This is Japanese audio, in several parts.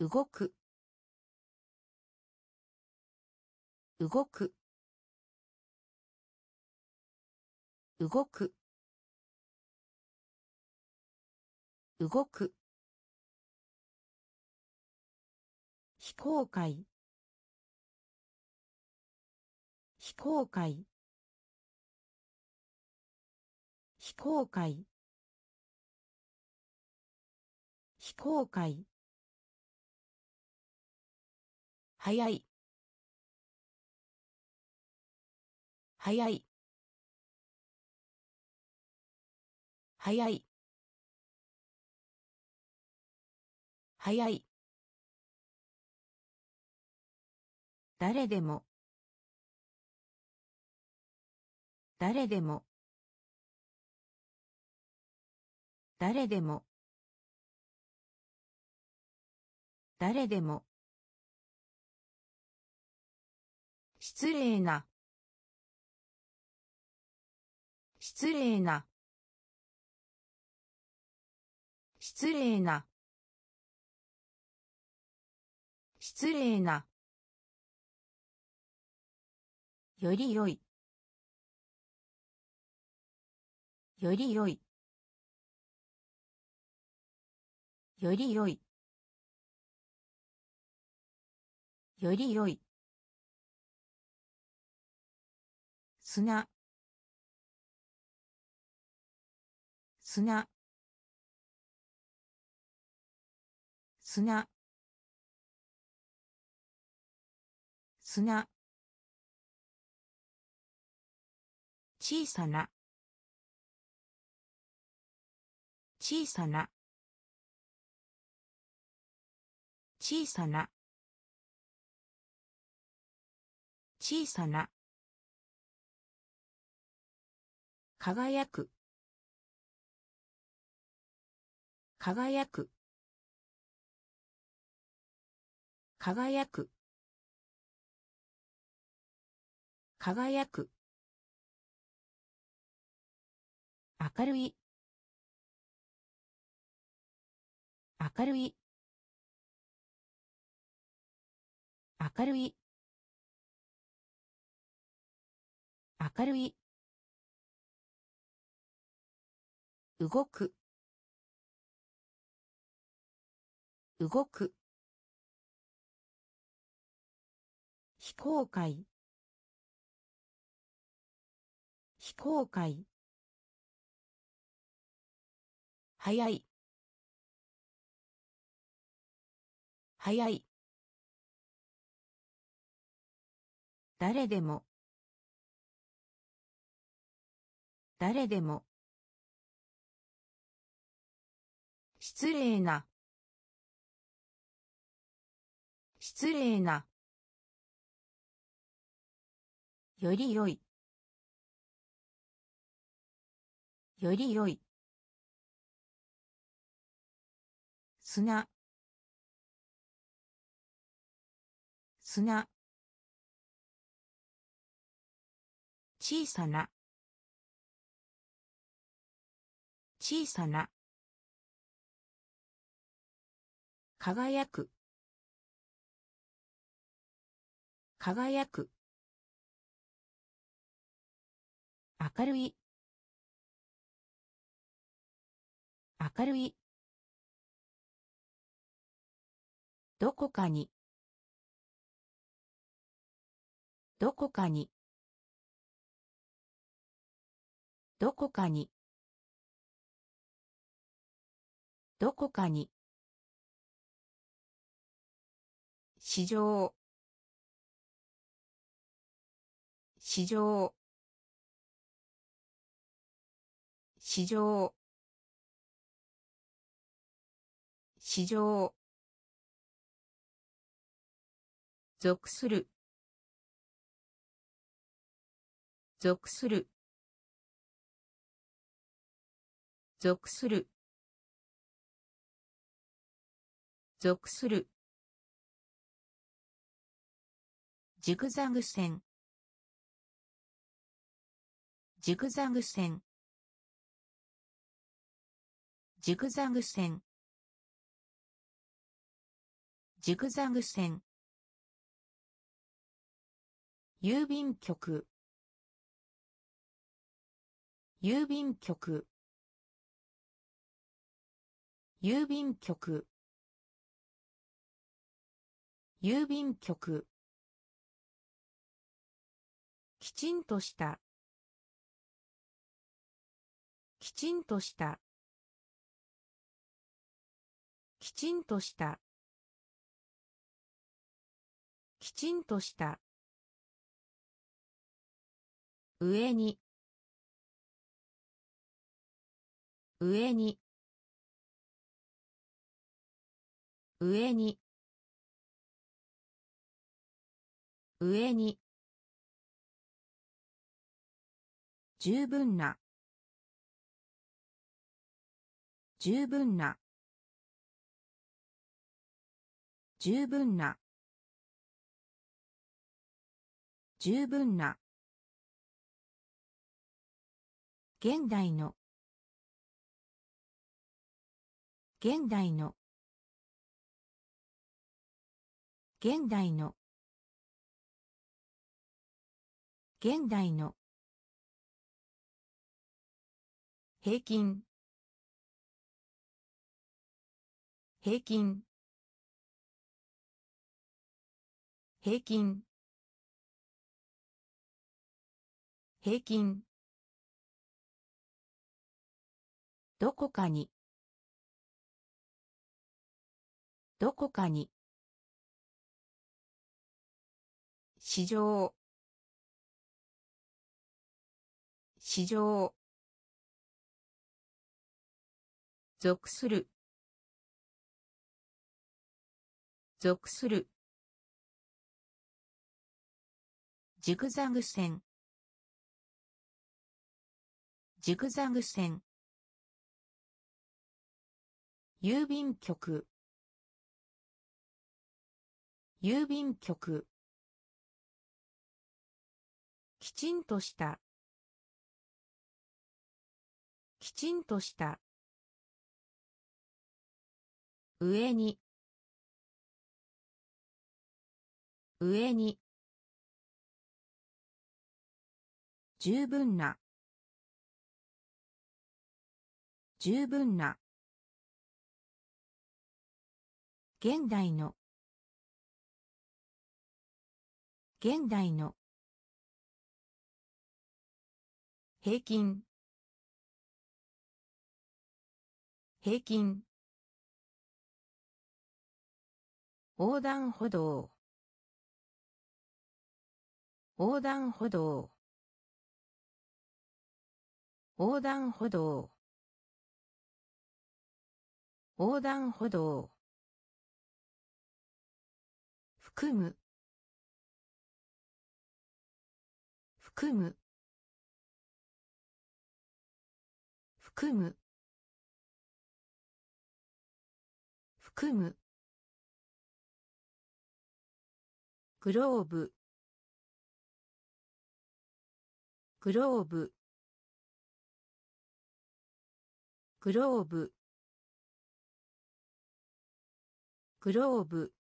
動く動く動く動く非公開非公開非公開非公開早い早い早い早い誰でも誰でも誰でも誰でも失礼な失礼な失礼な失礼なより良いより良いより良いより良い砂砂砂砂小さな小さな小さな小さな輝く輝く輝く輝く明るい明るい明るい明るい動く動く非公開非公開早い早い誰でも誰でも失礼な失礼なより良いより良い砂砂小さな小さな輝く輝く明るい明るいどこかにどこかにどこかにどこかに市場市場市場市場属する属する属する属するジグザグ線ジグザグ線ジグザグ線ジグザグ線。郵便局。郵便局。郵便局。郵便局。きちんとした。きちんとした。きちんとした。きちんとした。上に。上に。上に。上に。十分な。十分な。十分な。十分な。現代の。現代の。現代の。現代の。平均。平均。平均。平均。どこかに。どこかに。市場。市場。属する。属する。ジグザグ線。ジグザグ線。郵便局。郵便局。きちんとした。きちんとした。上に。上に。十分な。十分な。現代の。現代の。平均。平均。横断歩道。横断歩道。横断歩道。横断歩道。含む。含む。含む。含む。グローブ。グローブ。グローブ。グローブ。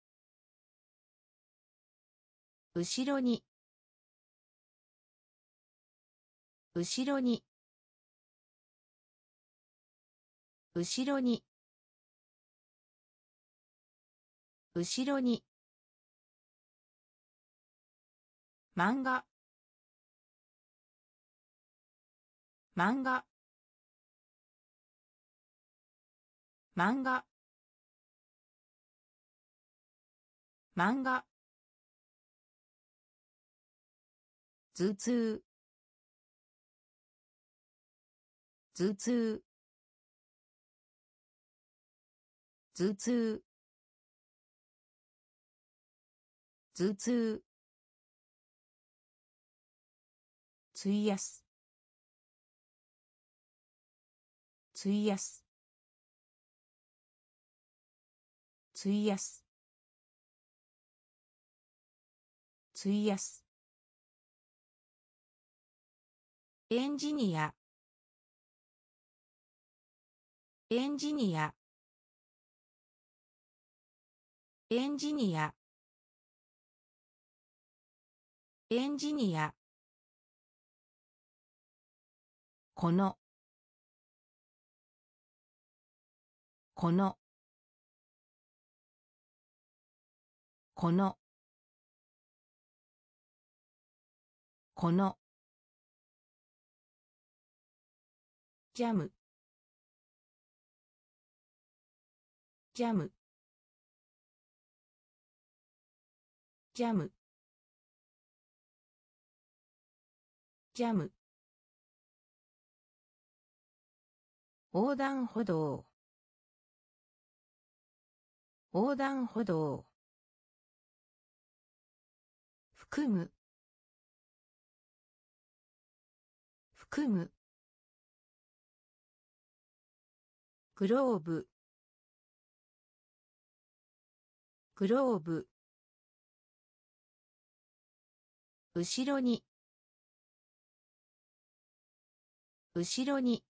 後ろに。後ろに。後ろに。後ろに。漫画。漫画。漫画。漫画。頭痛。頭痛。頭痛。頭痛。費やす。費やす。費やす。費やす。エンジニア。エンジニア。 エンジニア、エンジニア、この、この、この、この、ジャム、ジャム、ジャム、ジャム、横断歩道、横断歩道、含む、含む、グローブ、グローブ、後ろに、後ろに、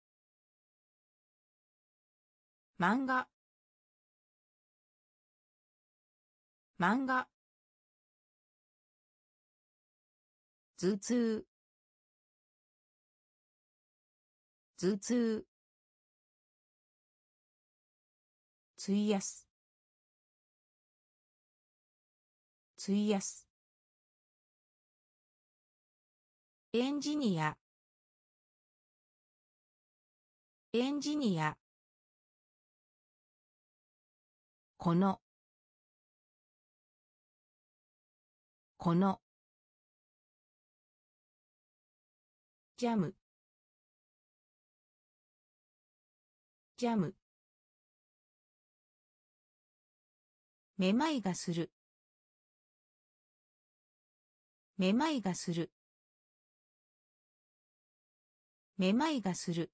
漫画、漫画、頭痛、頭痛、費やす、費やす、エンジニア、エンジニア、この、この、ジャム、ジャム、めまいがする、めまいがする、めまいがする、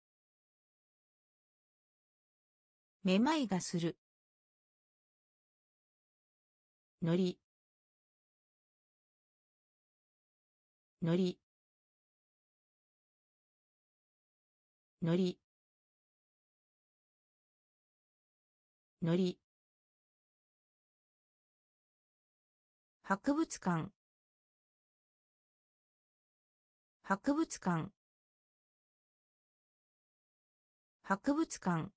めまいがする、のり、のり、のり、のり、博物館、博物館、博物館、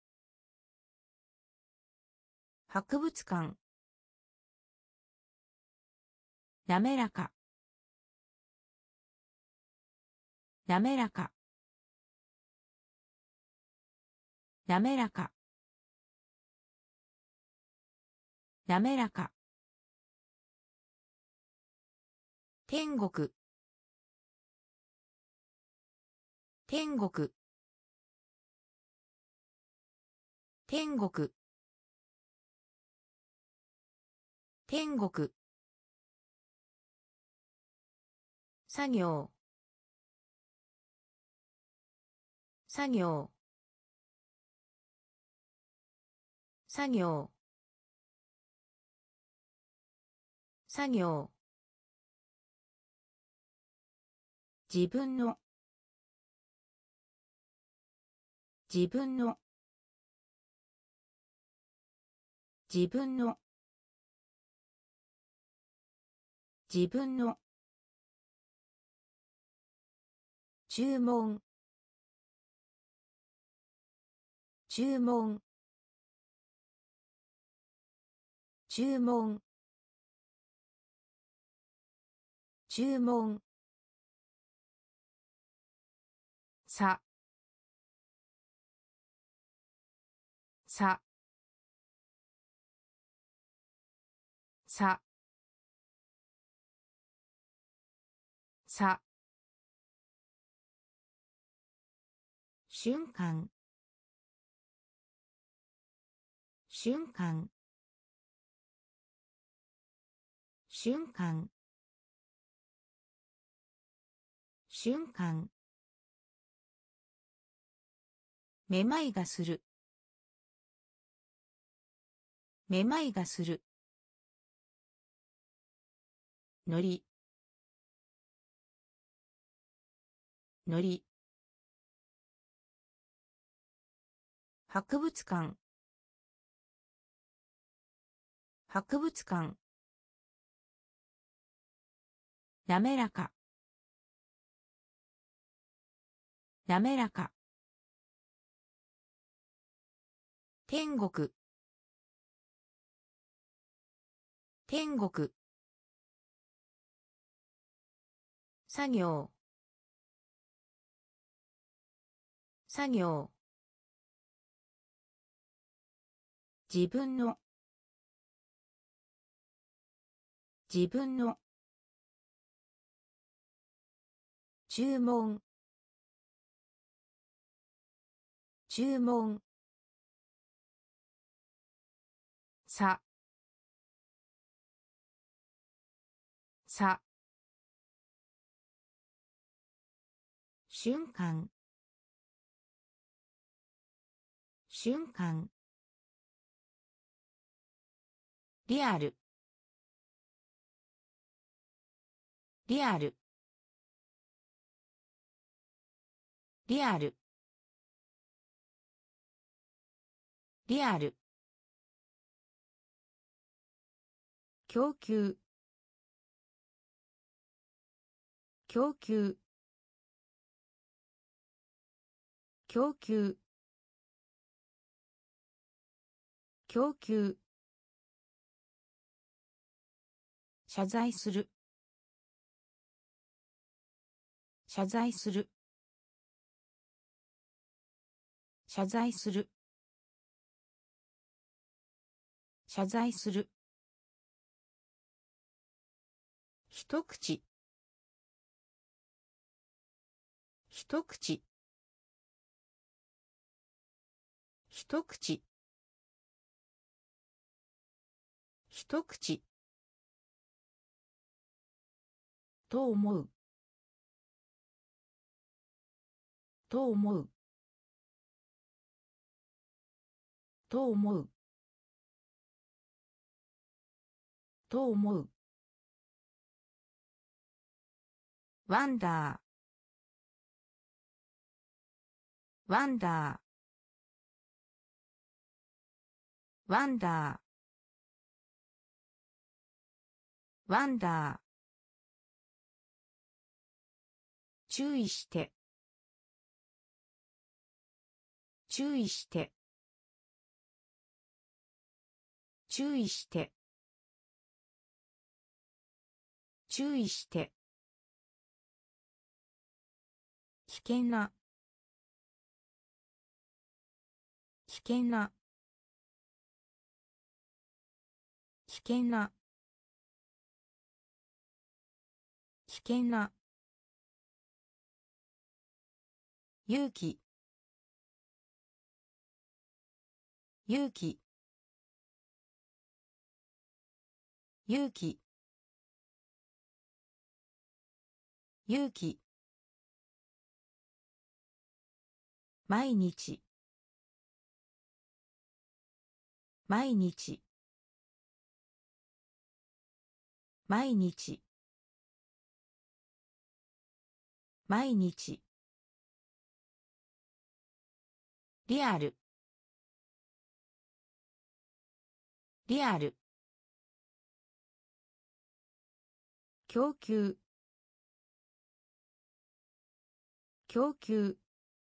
博物館、なめらか、なめらか、なめらか、なめらか、天国、天国、天国、天国、作業、作業、作業、作業、自分の、自分の、自分の、自分の、注文、注文、注文、注文、さ、さ、さ、さ、瞬間、瞬間、瞬間、瞬間、めまいがする、めまいがする、のり、のり、博物館、 博物館。滑らか。滑らか。天国。天国。作業。作業。自分の。自分の。注文。注文。さ。さ。瞬間。瞬間。リアル。リアル。リアル。リアル。供給。供給。供給。供給。謝罪する。謝罪する。謝罪する。謝罪する。一口。一口。一口。一口。と思う。と思う。と思う。と思う。ワンダー。ワンダー。ワンダー。ワンダー。注意して。注意して。注意して。注意して。危険な。危険な。危険な。危険な。勇気。勇気。勇気。勇気。毎日。毎日。毎日。毎日。リアル。リアル。供給。供給。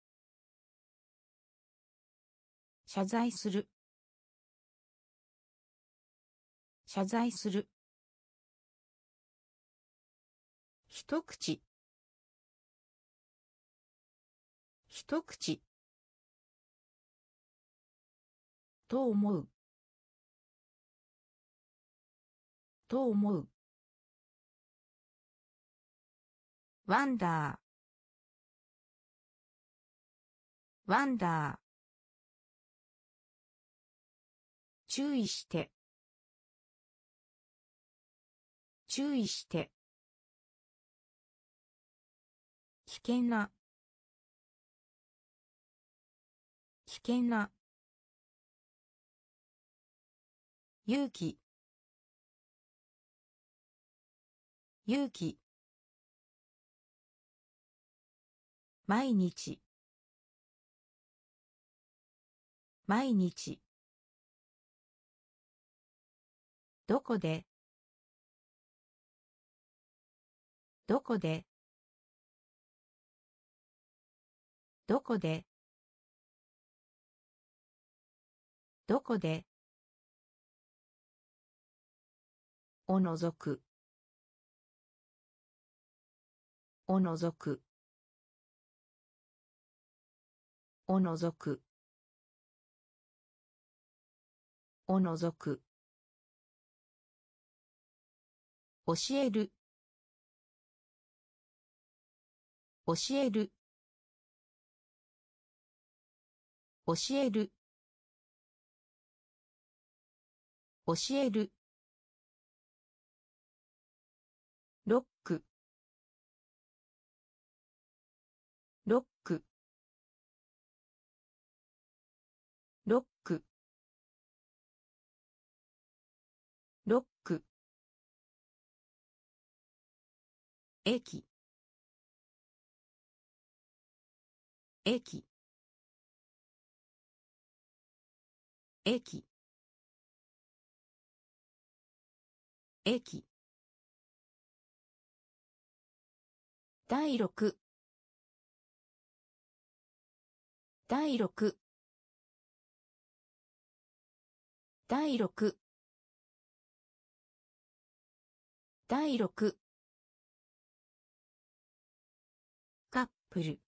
謝罪する。謝罪する。一口。一口。と思う。と思う。ワンダー。ワンダー。注意して。注意して。危険な。危険な。勇気。勇気。毎日。毎日。 どこでどこでどこでどこでおのぞくおのぞくおのぞくおのぞく教える教える教える教えるロックロックロックロック駅駅駅駅第六第六第六第六カップル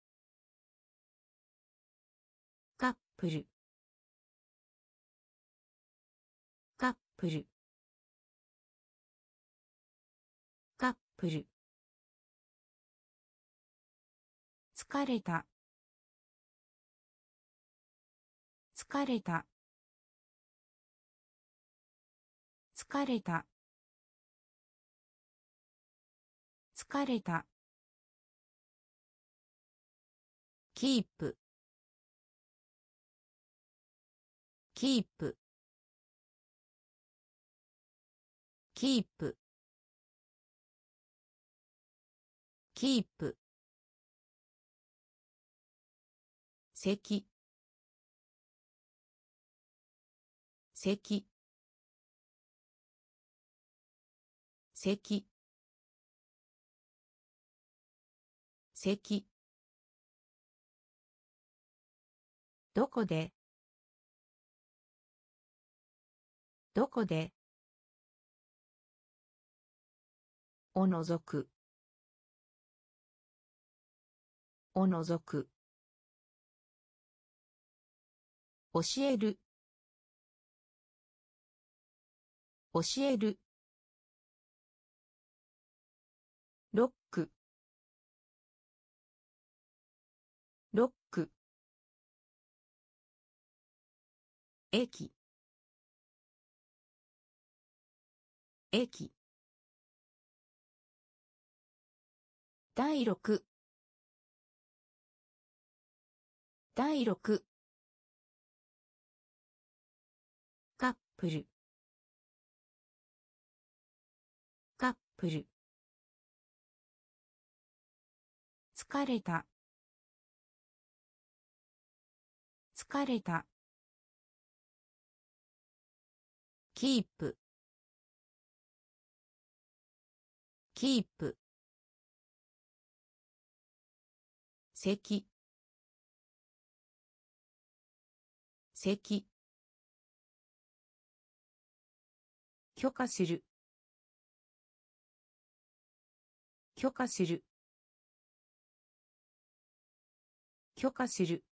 カップルカップルカップル疲れた疲れた疲れた疲れたキープキープキープキープ咳咳咳咳どこでどこでおのぞくおのぞく教える教えるロックロック駅駅第六第六カップルカップル疲れた疲れたキープキープ咳咳許可する許可する許可する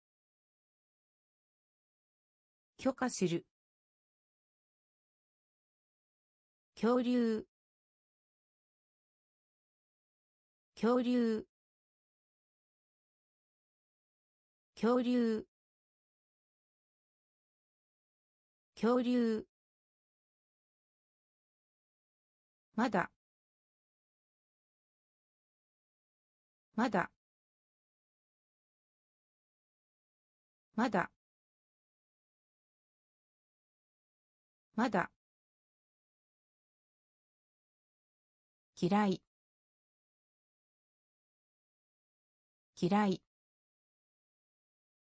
許可する恐竜恐竜恐竜恐竜まだまだまだまだ嫌い嫌い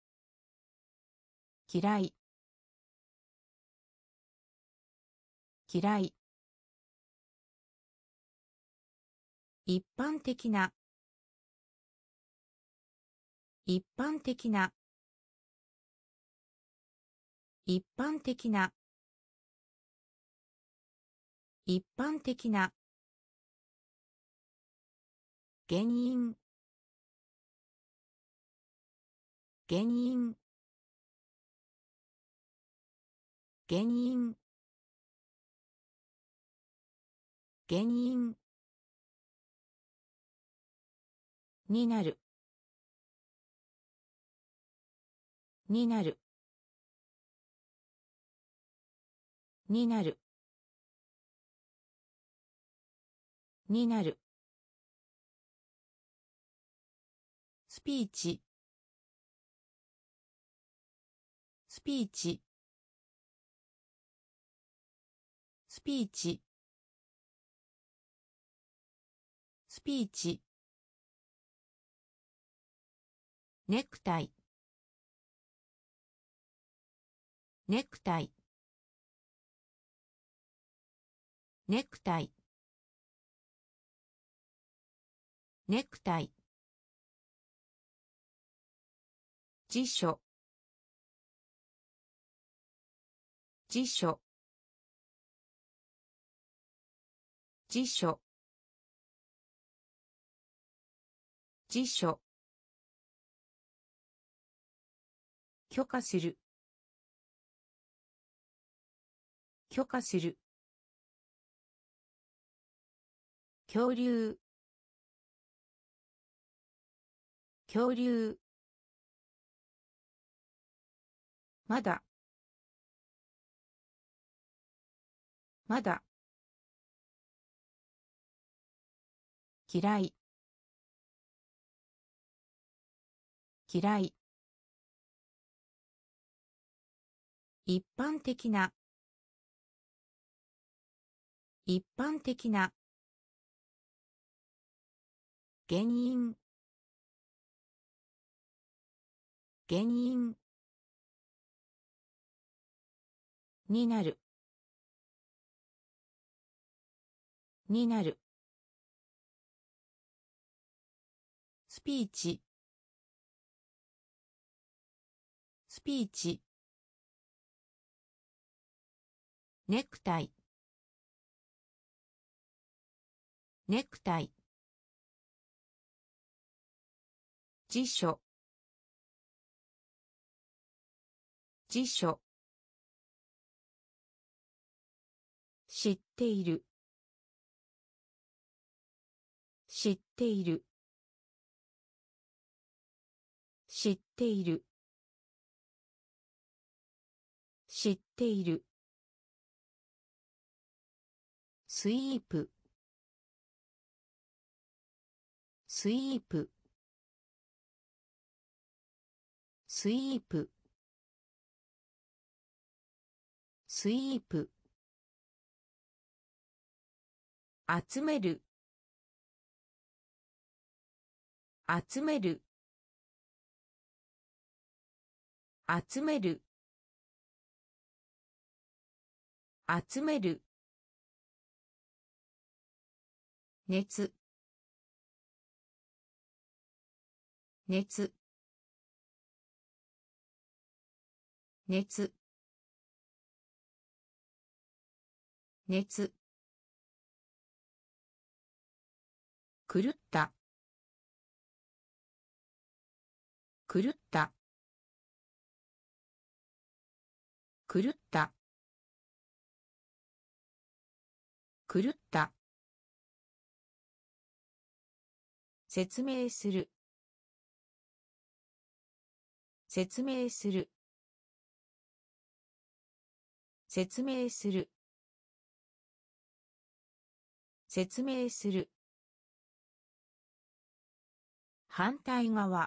嫌い嫌い。一般的な。一般的な。一般的な。一般的な。原因。原因。原因。原因。になる。になる。になる。になる。スピーチ。スピーチ。スピーチ。スピーチ。ネクタイ。ネクタイ。ネクタイ。ネクタイ。辞書。辞書。辞書。辞書。許可する。許可する。恐竜。恐竜。まだ。まだ。嫌い。嫌い。一般的な。一般的な。原因。原因。になる。になる。スピーチ。スピーチ。ネクタイ。ネクタイ。辞書。辞書。知っている。知っている。知っている。知っている。スイープ。スイープ。スイープ。スイープ。集める。集める。集める。集める。熱。熱。熱。熱。狂った。狂った。狂った。狂った。説明する。説明する。説明する。説明する。反対側。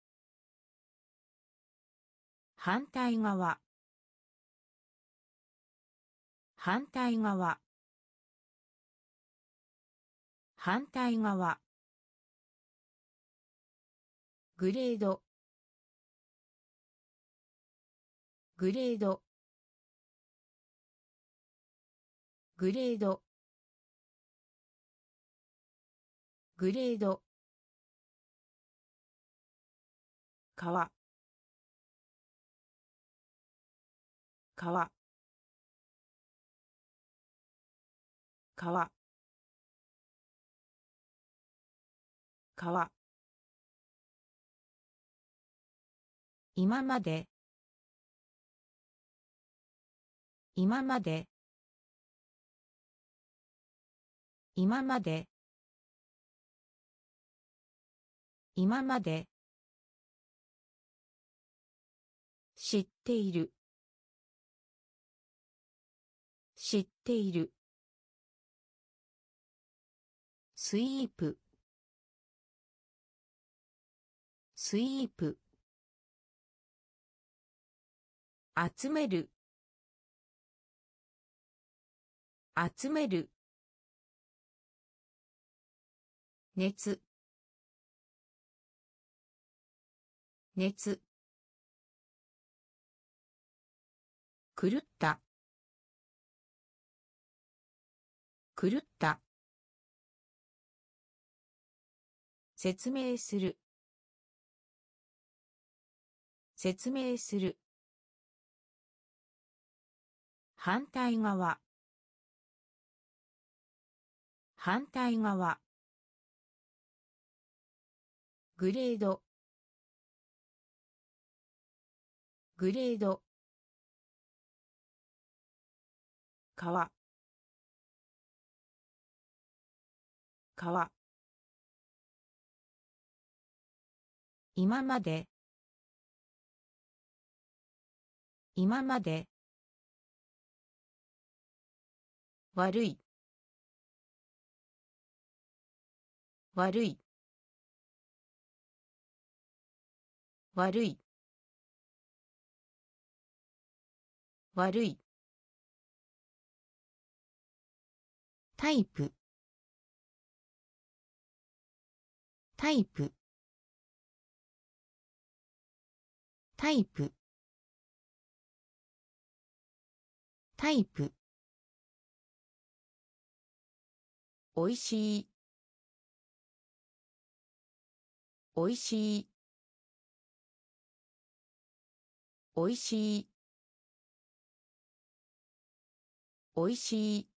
反対側。反対側。反対側。グレード。グレード。 グレードグレード川川川川今まで今まで今まで今まで知っている知っているスイープスイープ集める集める熱熱狂った狂った説明する説明する反対側反対側グレードグレード川川今まで今まで悪い悪い悪い悪いタイプタイプタイプタイプおいしいおいしいおいしいおいしい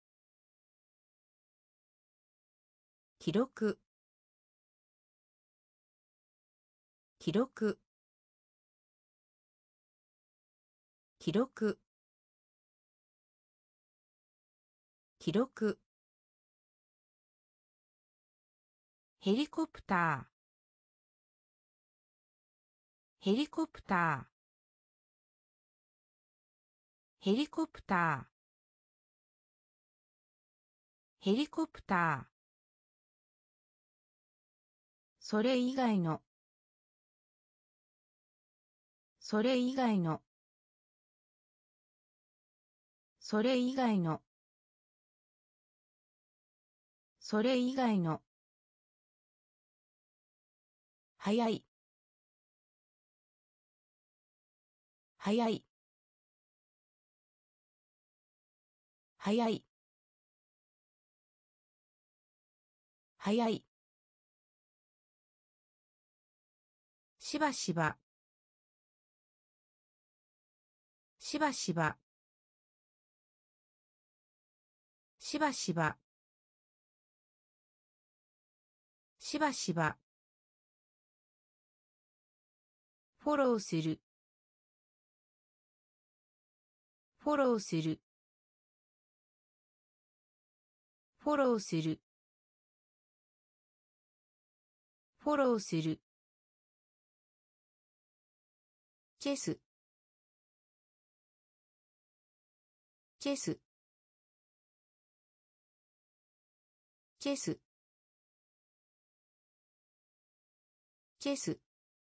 記録記録記録記録ヘリコプターヘリコプターヘリコプターヘリコプターそれ以外のそれ以外のそれ以外のそれ以外の早い早い早い早いしばしばしばしばしばしばしばしばフォローするフォローするフォローするフォローするチェスチェスチェスチェス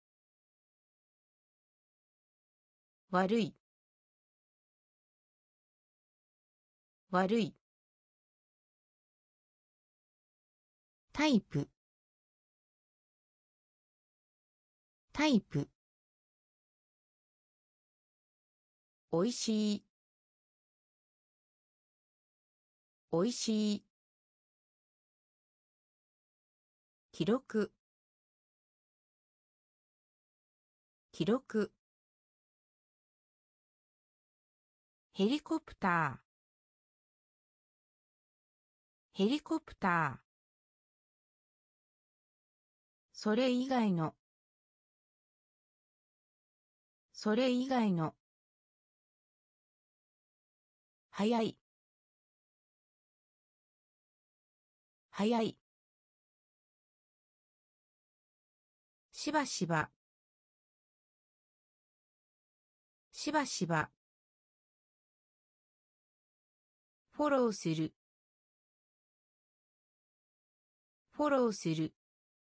悪い悪いタイプタイプおいしいおいしい。記録。記録。ヘリコプター。ヘリコプター。それ以外の。それ以外の。早い。早い。しばしば。しばしば。フォローする。フォローする。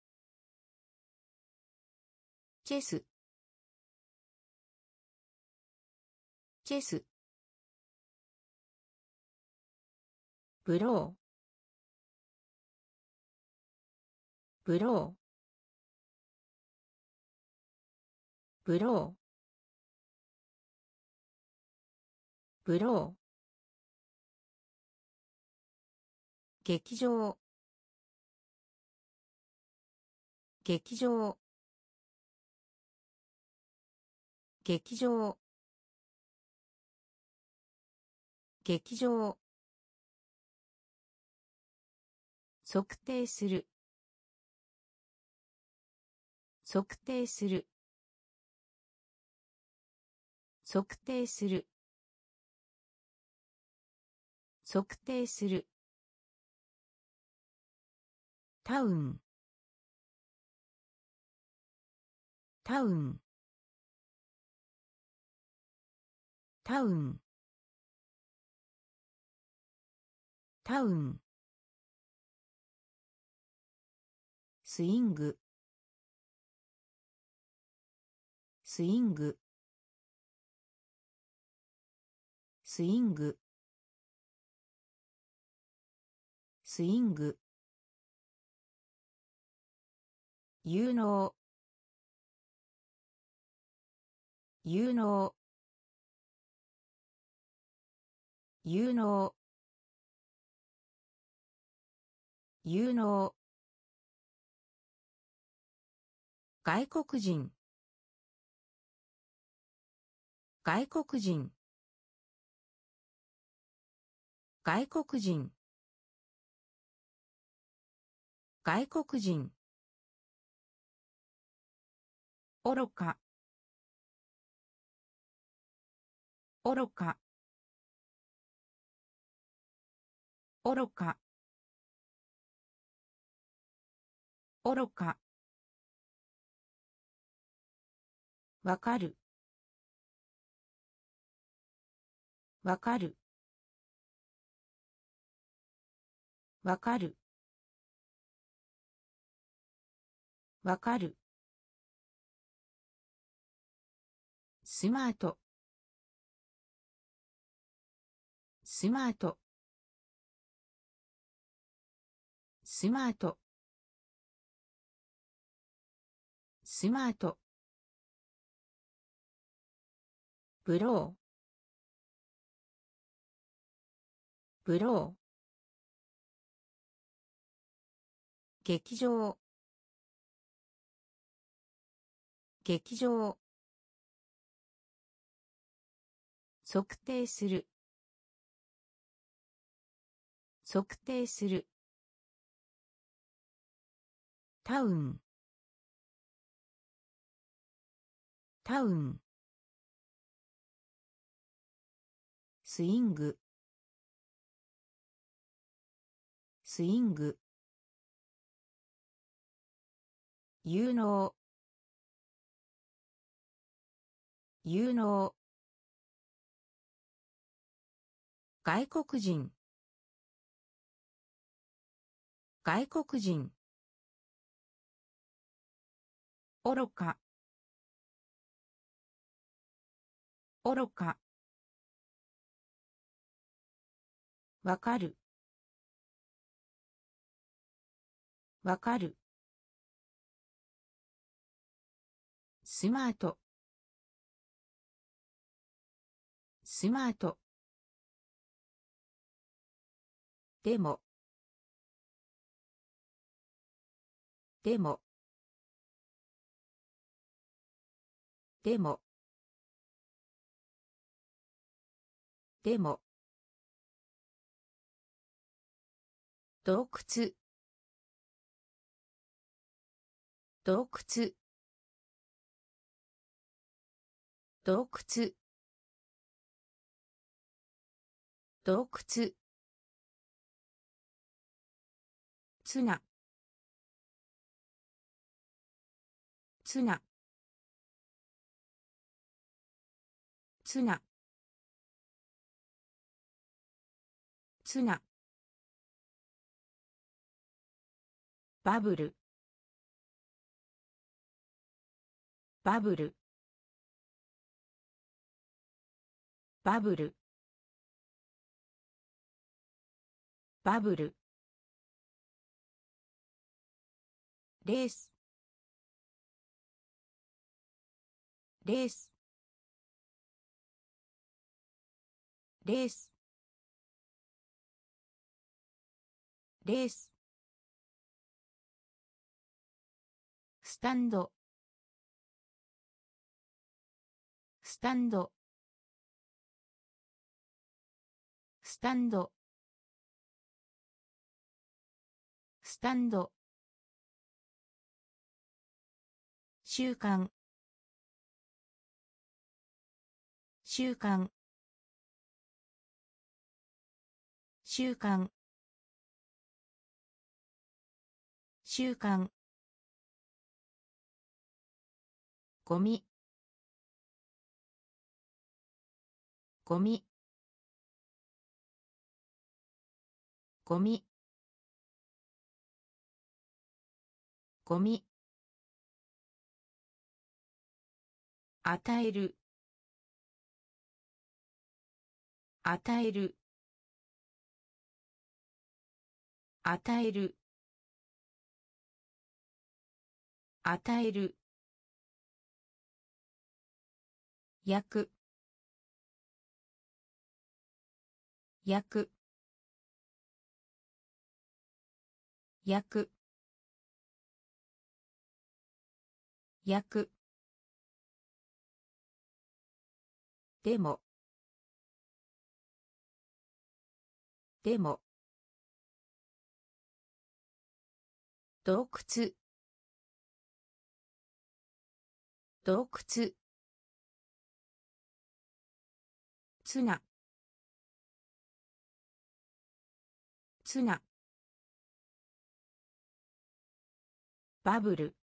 チェス。チェス。ブロー。ブロー。ブロー。ブロー。劇場。劇場。劇場。劇場。測定する。測定する。測定する。測定する。タウン。タウン。タウン。タウン。スイング。スイング。スイング。スイング。有能。有能。有能。有能。外国人。外国人。外国人。外国人。愚か。愚か。愚か。愚か。わかる。わかる。わかる。わかる。スマート。スマート。スマート。スマート。ブロー。ブロー。劇場。劇場。測定する。測定する。タウン。タウン。スイング。スイング。有能。有能。外国人。外国人。愚か。愚か。わかる。わかる。スマート。スマート。 でもでもでもでも洞窟洞窟洞窟洞窟ツナツナツナツナバブルバブルバブルバブルレースレースレースレーススタンドスタンドスタンドスタンド習慣習慣習慣習慣ゴミゴミゴミゴミ与える与える与える与える焼く焼く焼く焼くでもでも洞窟洞窟ツナツナバブル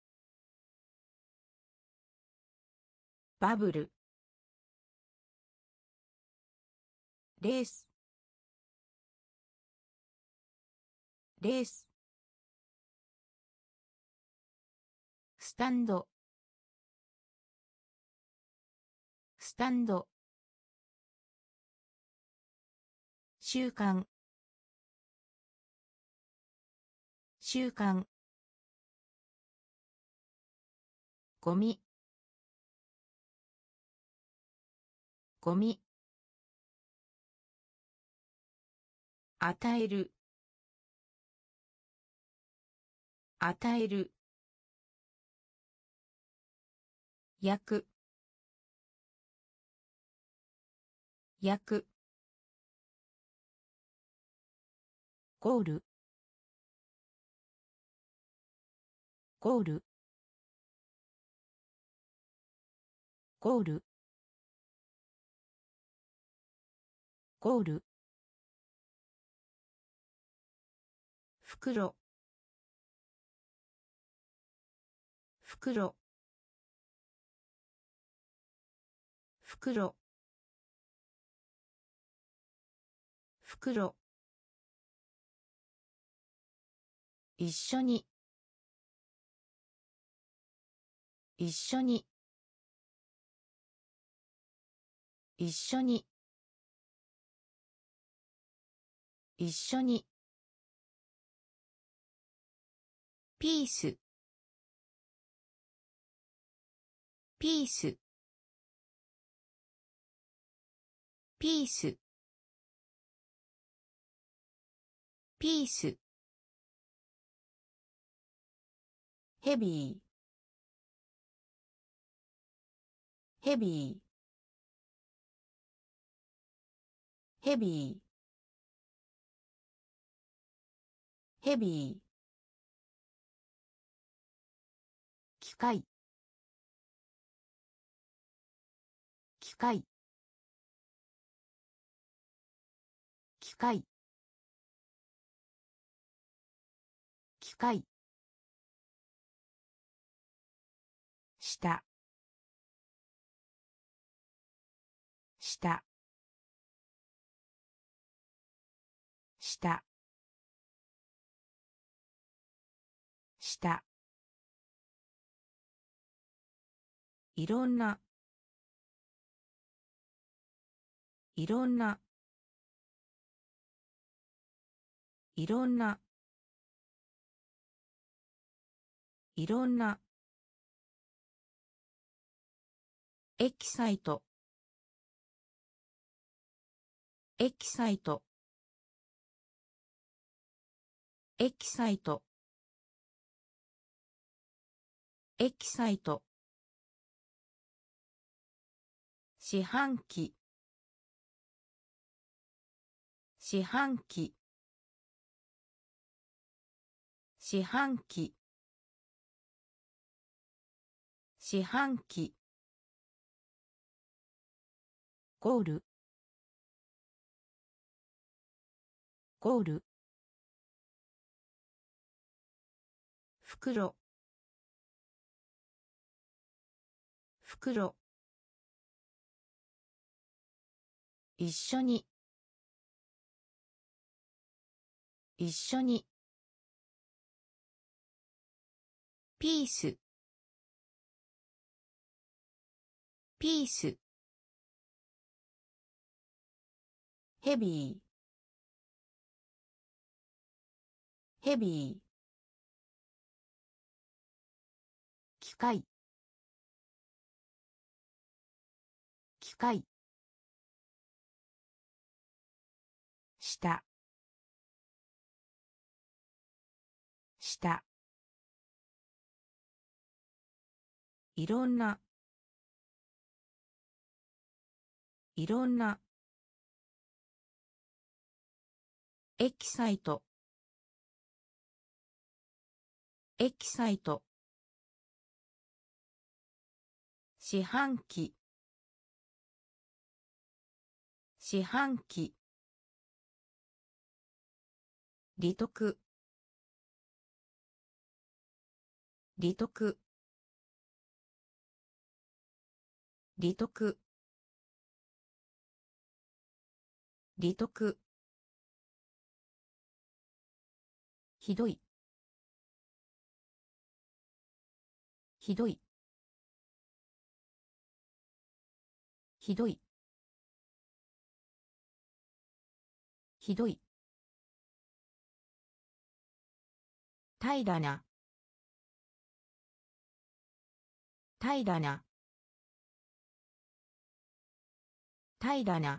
バブルレースレーススタンドスタンド習慣習慣ゴミゴミ与える与える焼く焼くゴールゴールゴールゴール袋袋袋袋一緒に一緒に一緒に一緒にピースピースピースピースヘビーヘビーヘビーヘビー機械機械機械機械下下下下いろんないろんないろんないろんなエキサイトエキサイトエキサイトエキサイト四半期四半期四半期四半期ゴールゴール袋袋一緒に一緒にピースピースヘビーヘビー機械機械下下いろんないろんなエキサイトエキサイト四半期四半期利得利得利得利得ひどいひどいひどいひどい平らな平らな平らな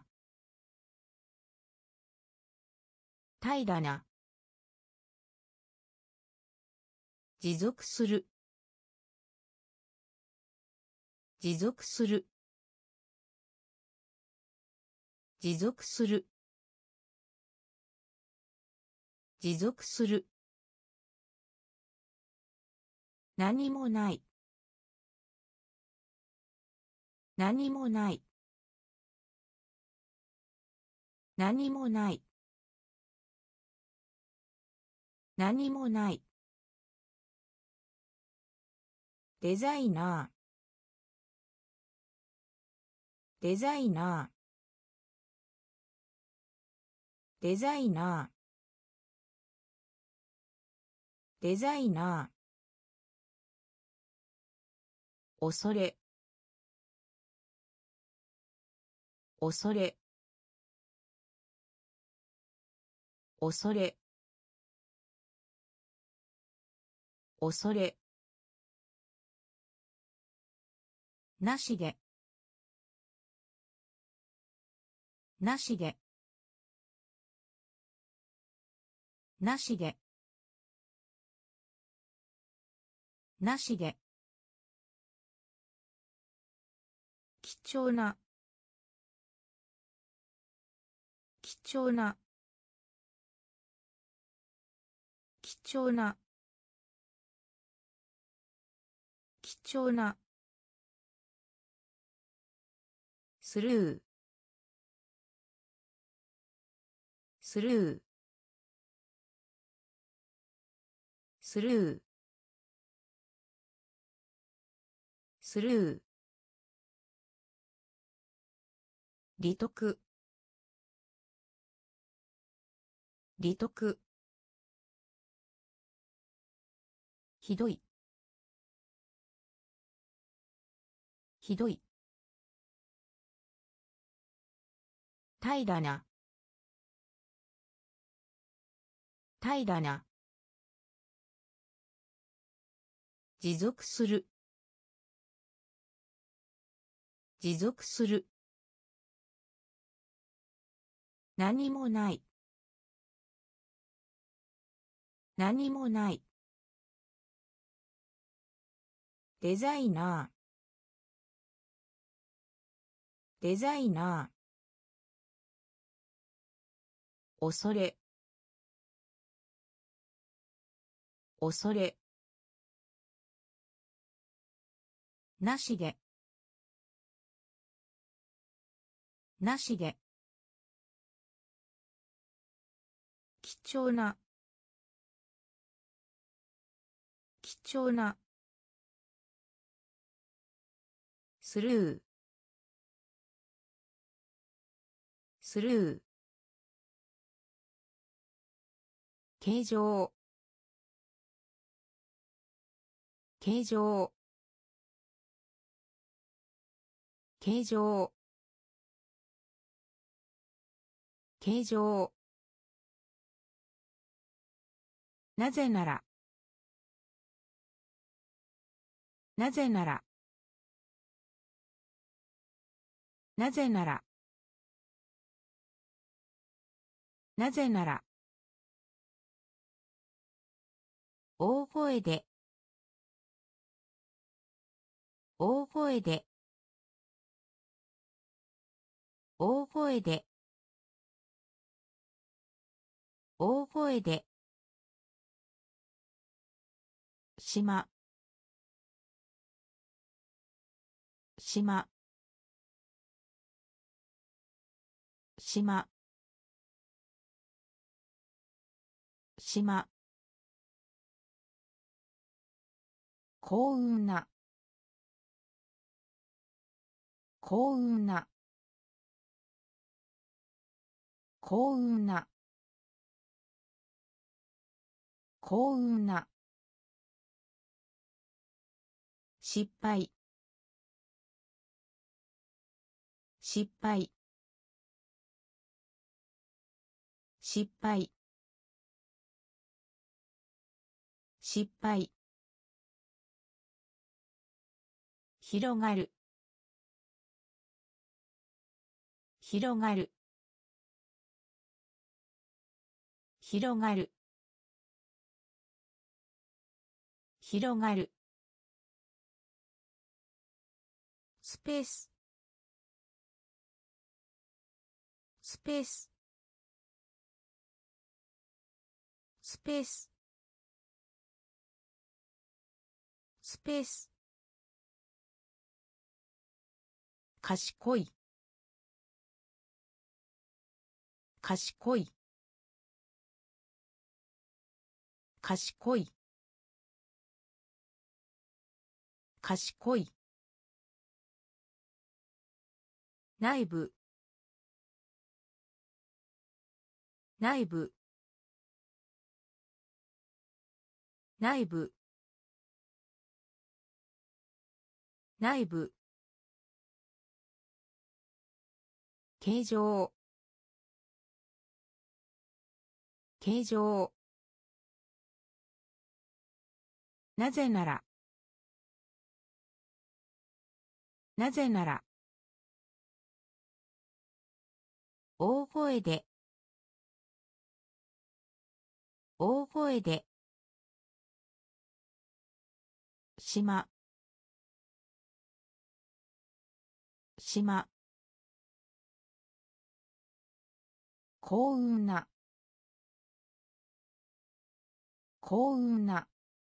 平らな持続する持続する持続する持続する何もない何もない何もない何もないデザイナーデザイナーデザイナーデザイナー恐れ恐れ恐れ恐れなしでなしでなしげ、なしげ、貴重な、貴重な、貴重な、貴重な、スルー、スルー、スルー、スルー、利得、利得、ひどい、ひどい、平らな、平らな、持続する、持続する、何もない、何もない、デザイナー、デザイナー、恐れ、恐れ、なしげ、なしげ、貴重な、貴重な、スルー、スルー、形状、形状、形状、形状、なぜなら、なぜなら、なぜなら、なぜなら、大声で、大声で、大声で、大声で、島、島、島、島、幸運な、幸運な、幸運な、幸運な、失敗、失敗、失敗、失敗、広がる、広がる、広がる、広がる、スペース、スペース、スペース、スペース、賢い、賢い、賢い、賢い、内部、内部、内部、内部、形状、形状、なぜなら、なぜなら、大声で、 声で島島幸運な幸運な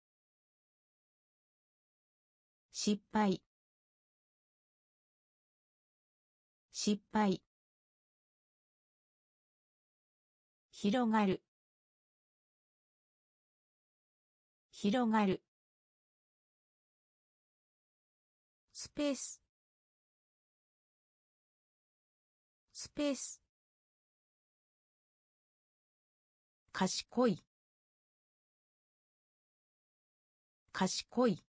失敗失敗広がる広がるスペーススペース賢い賢い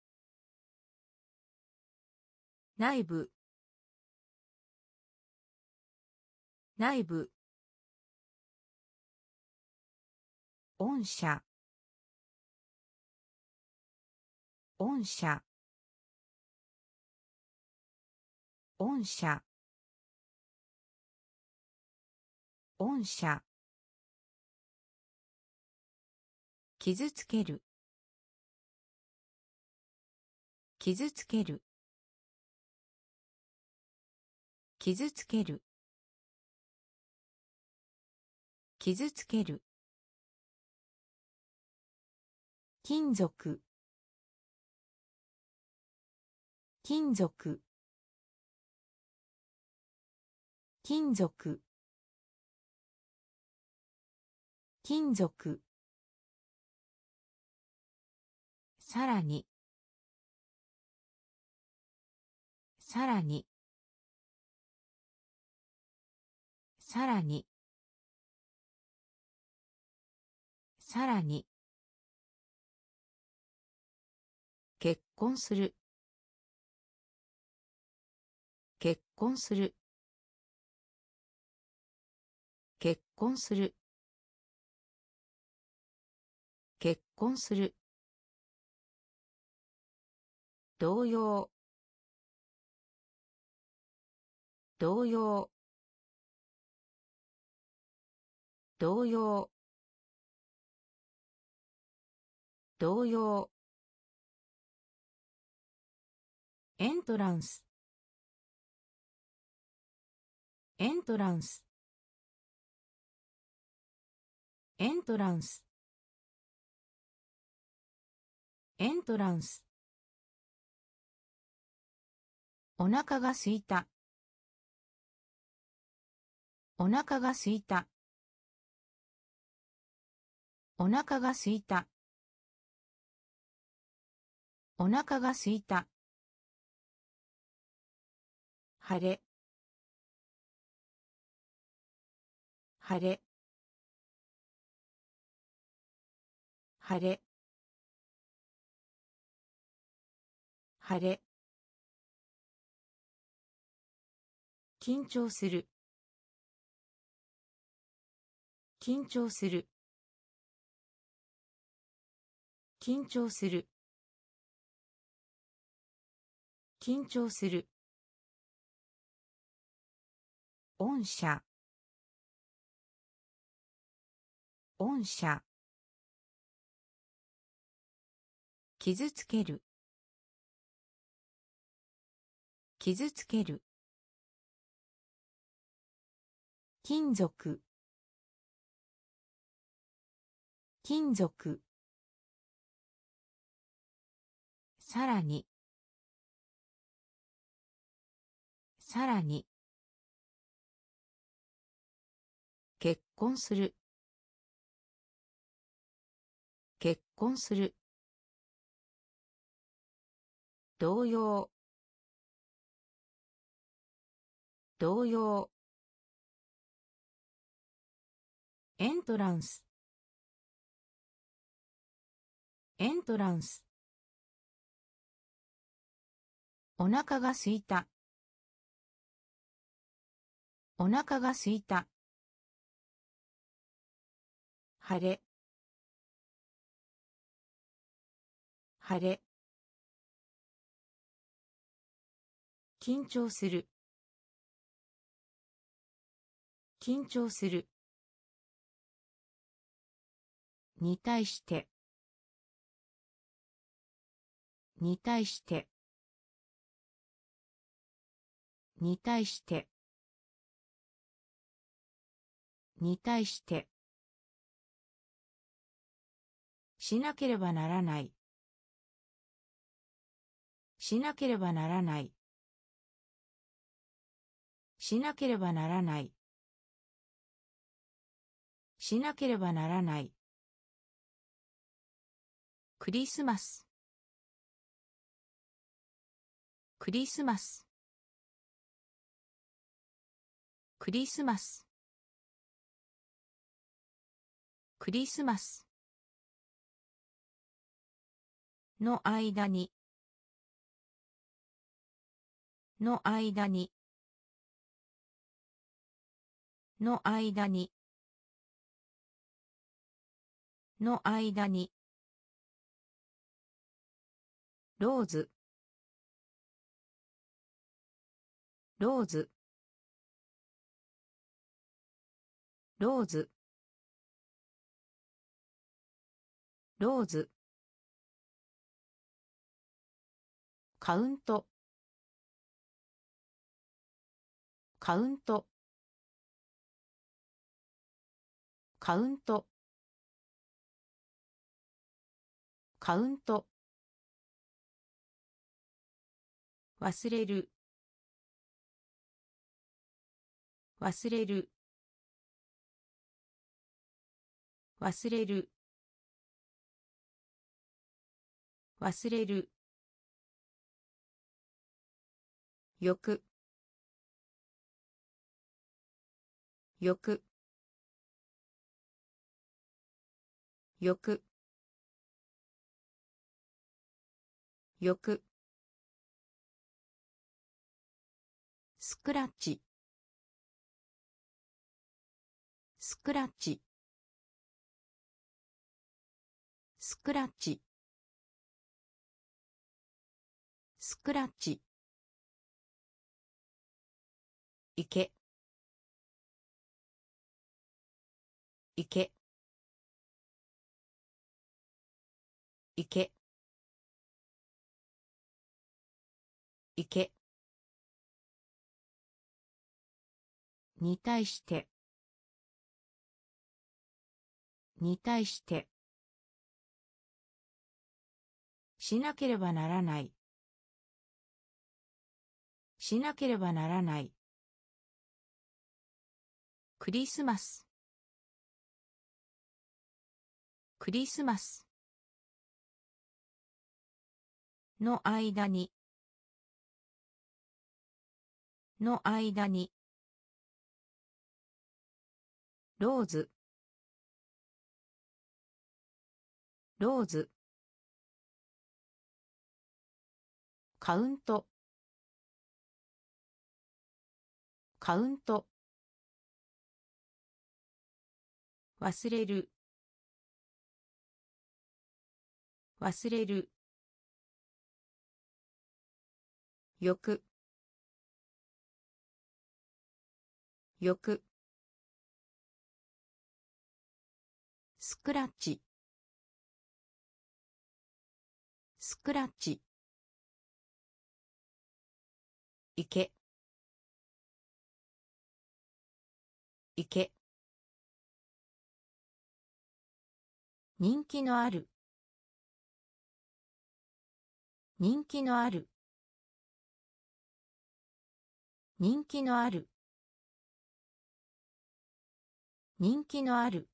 内部内部御社御社御社御社傷つける傷つける傷つける傷つける金属金属金属金属さらにさらにさらにさらに結婚する結婚する結婚する結婚する同様同様同様同様エントランスエントランスエントランスエントランスお腹がすいたお腹がすいたお腹がすいたお腹がすいた晴れ晴れ晴れ晴れ緊張する緊張する緊張する緊張する御社御社傷つける傷つける金属金属さらにさらに結婚する結婚する同様同様エントランスエントランスお腹がすいたお腹がすいた晴れ晴れ緊張する緊張するに対してに対してに対してに対してしなければならないしなければならないしなければならないしなければならないクリスマスクリスマスクリスマスクリスマスの間にの間にの間にの間にローズローズローズローズカウントカウントカウントカウント忘れる忘れる忘れる忘れるよくよくよくよくスクラッチスクラッチスクラッチスクラッチいけいけいけいけに対してに対してしなければならないしなければならないクリスマスクリスマスの間にの間にローズローズカウントカウント忘れる忘れるよくよくスクラッチスクラッチいけいけ人気のある人気のある人気のある人気のある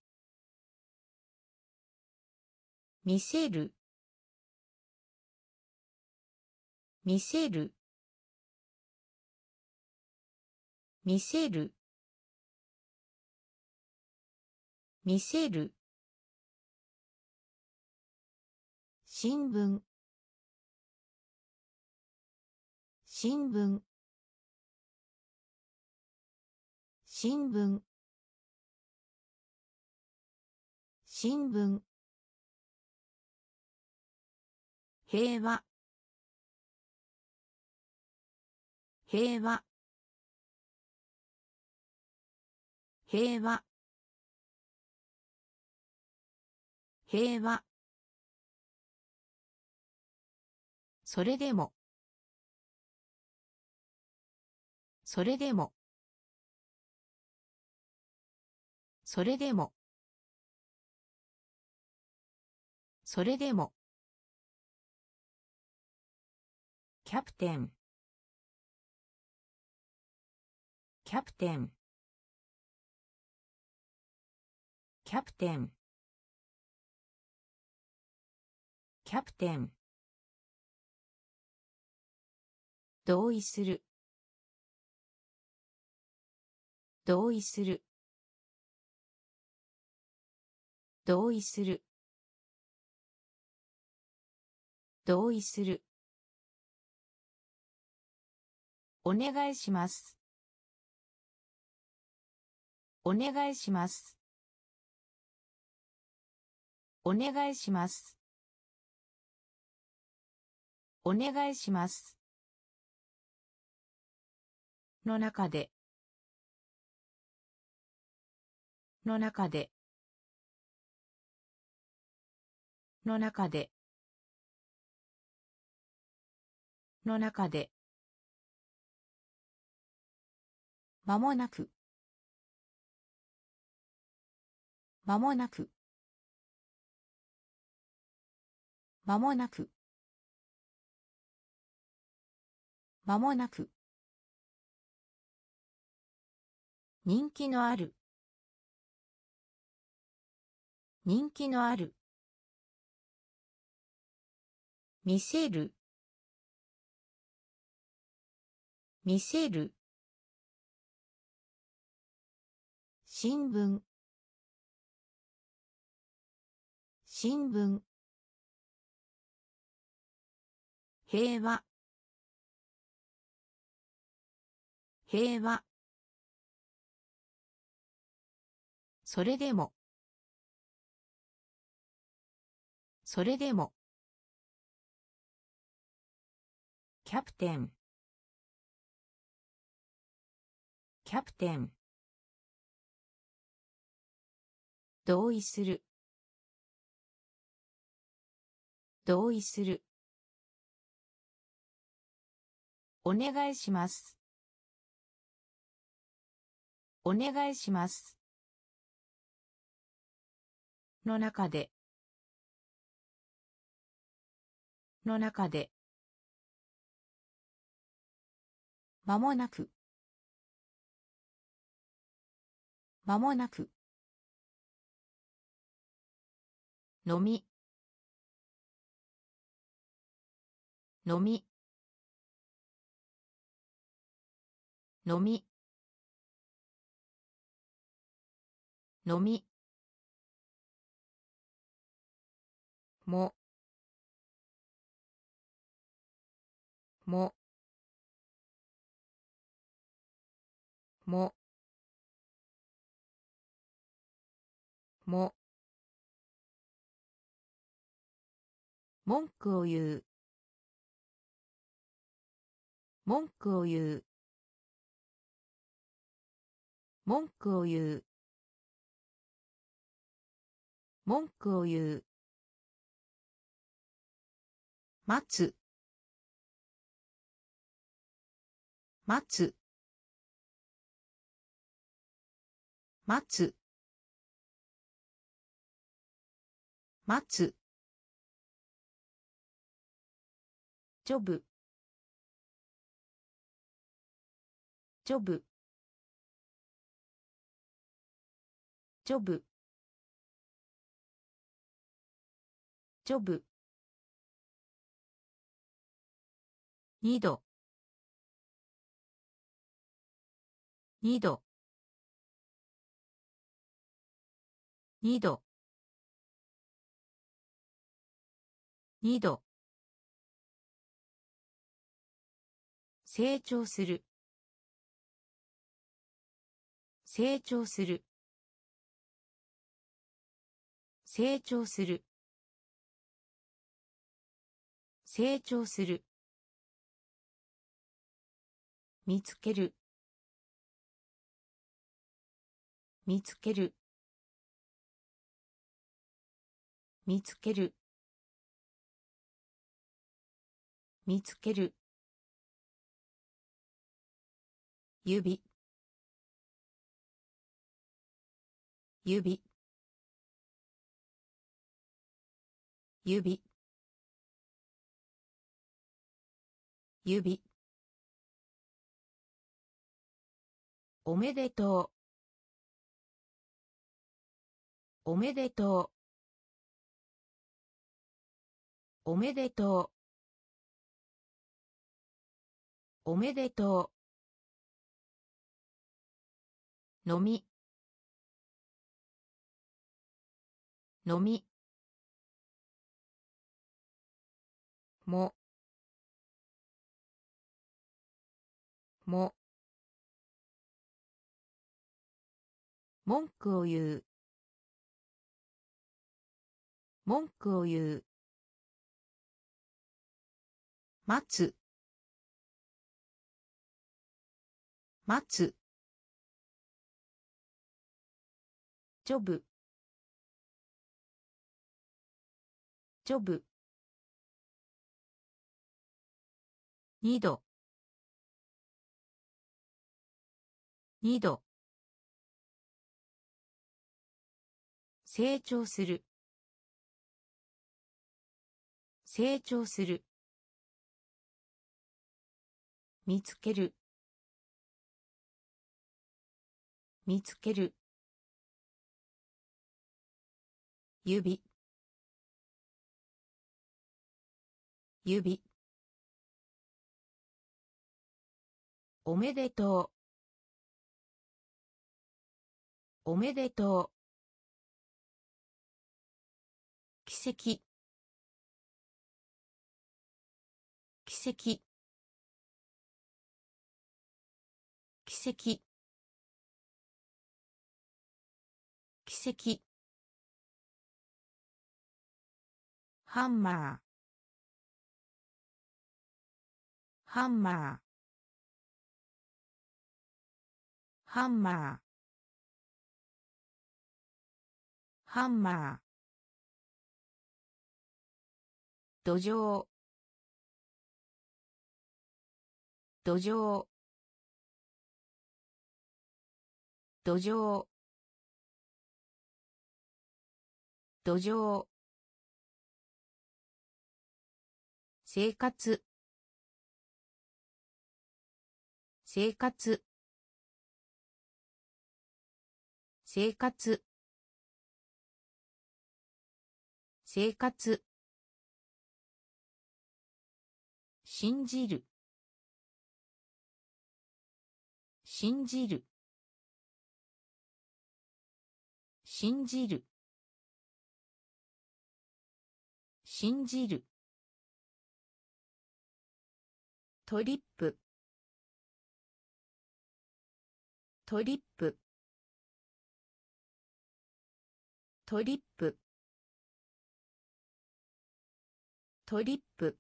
見せる見せる見せる見せる新聞新聞新聞新聞平和平和平和平和。それでも。それでも。それでも。それでも。キャプテン。キャプテン。キャプテン。キャプテン。同意する。同意する。同意する。同意する。お願いします。お願いします。お願いします。お願いします。の中で。の中で。の中で。の中で。まもなく。まもなく。まもなく。まもなく。人気のある。人気のある。見せる。見せる。新聞。新聞。平和。平和。それでも。それでも。キャプテン。キャプテン。同意する。同意する。お願いします。お願いします。の中で。の中で。まもなく。まもなく。のみ。のみ。のみ。のみ。も。も。も。も。文句を言う。文句を言う。文句を言う。文句を言う。待つ。待つ。待つ。待つ。ジョブ。ジョブ。ジョブ。ジョブ。2度。2度。2度。2度。成長する。成長する。成長する。成長する。見つける。見つける。 見つける見つける指指指指おめでとうおめでとうおめでとうおめでとう飲み飲みもも文句を言う文句を言う待つ待つジョブジョブ2度2度成長する成長する見つける見つける指指おめでとうおめでとう奇跡奇跡奇跡奇跡ハンマーハンマーハンマーハンマー土壌土壌土壌土壌生活生活生活生活信じる信じる信じる信じるトリップトリップトリップトリップ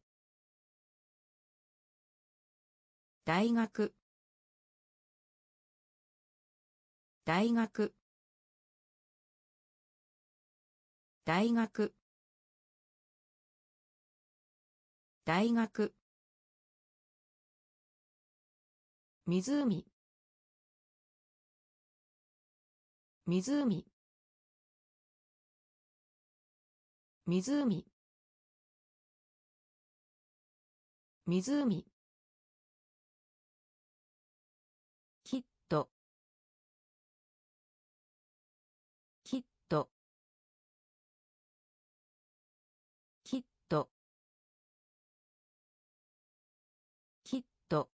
大学大学大学大学湖湖湖湖きっときっときっときっと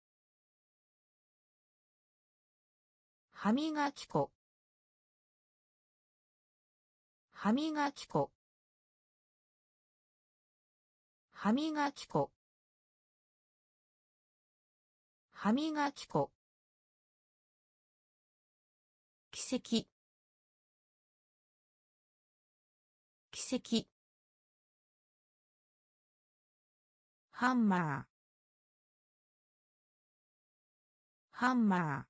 歯磨き粉歯磨き粉歯磨き粉歯磨き粉奇跡奇跡ハンマーハンマー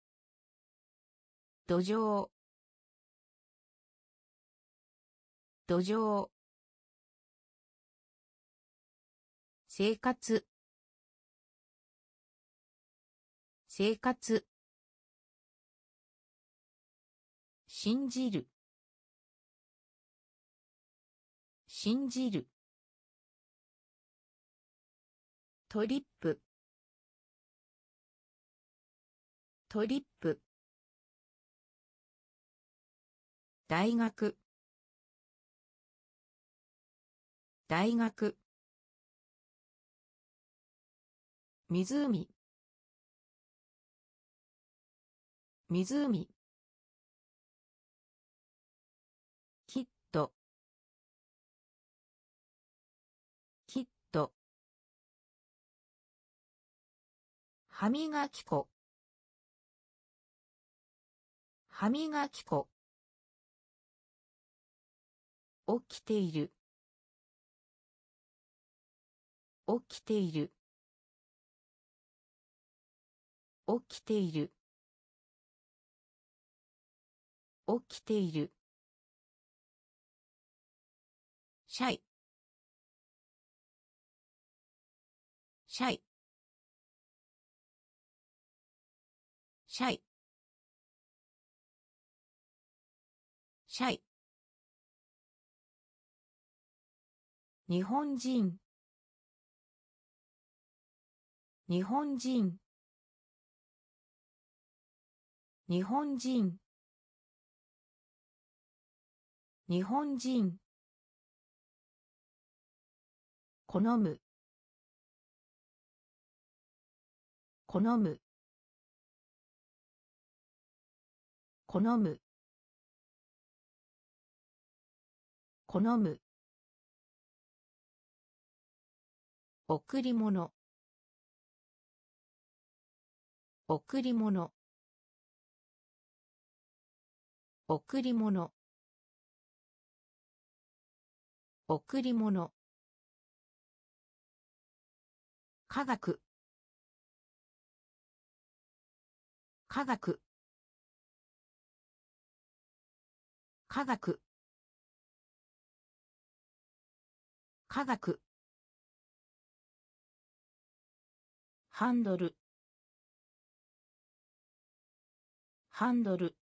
土壌土壌、生活、生活、信じる、信じる、トリップ、トリップ、大学、大学、湖、湖、きっと、きっと、歯磨き粉、歯磨き粉、起きている、起きている、起きている、起きている、シャイ、シャイ、シャイ、シャイ、日本人、日本人、日本人、日本人、好む、好む、好む、好む、贈り物、贈り物、贈り物、贈り物、科学、科学、科学、科学、ハンドル、ハンドル、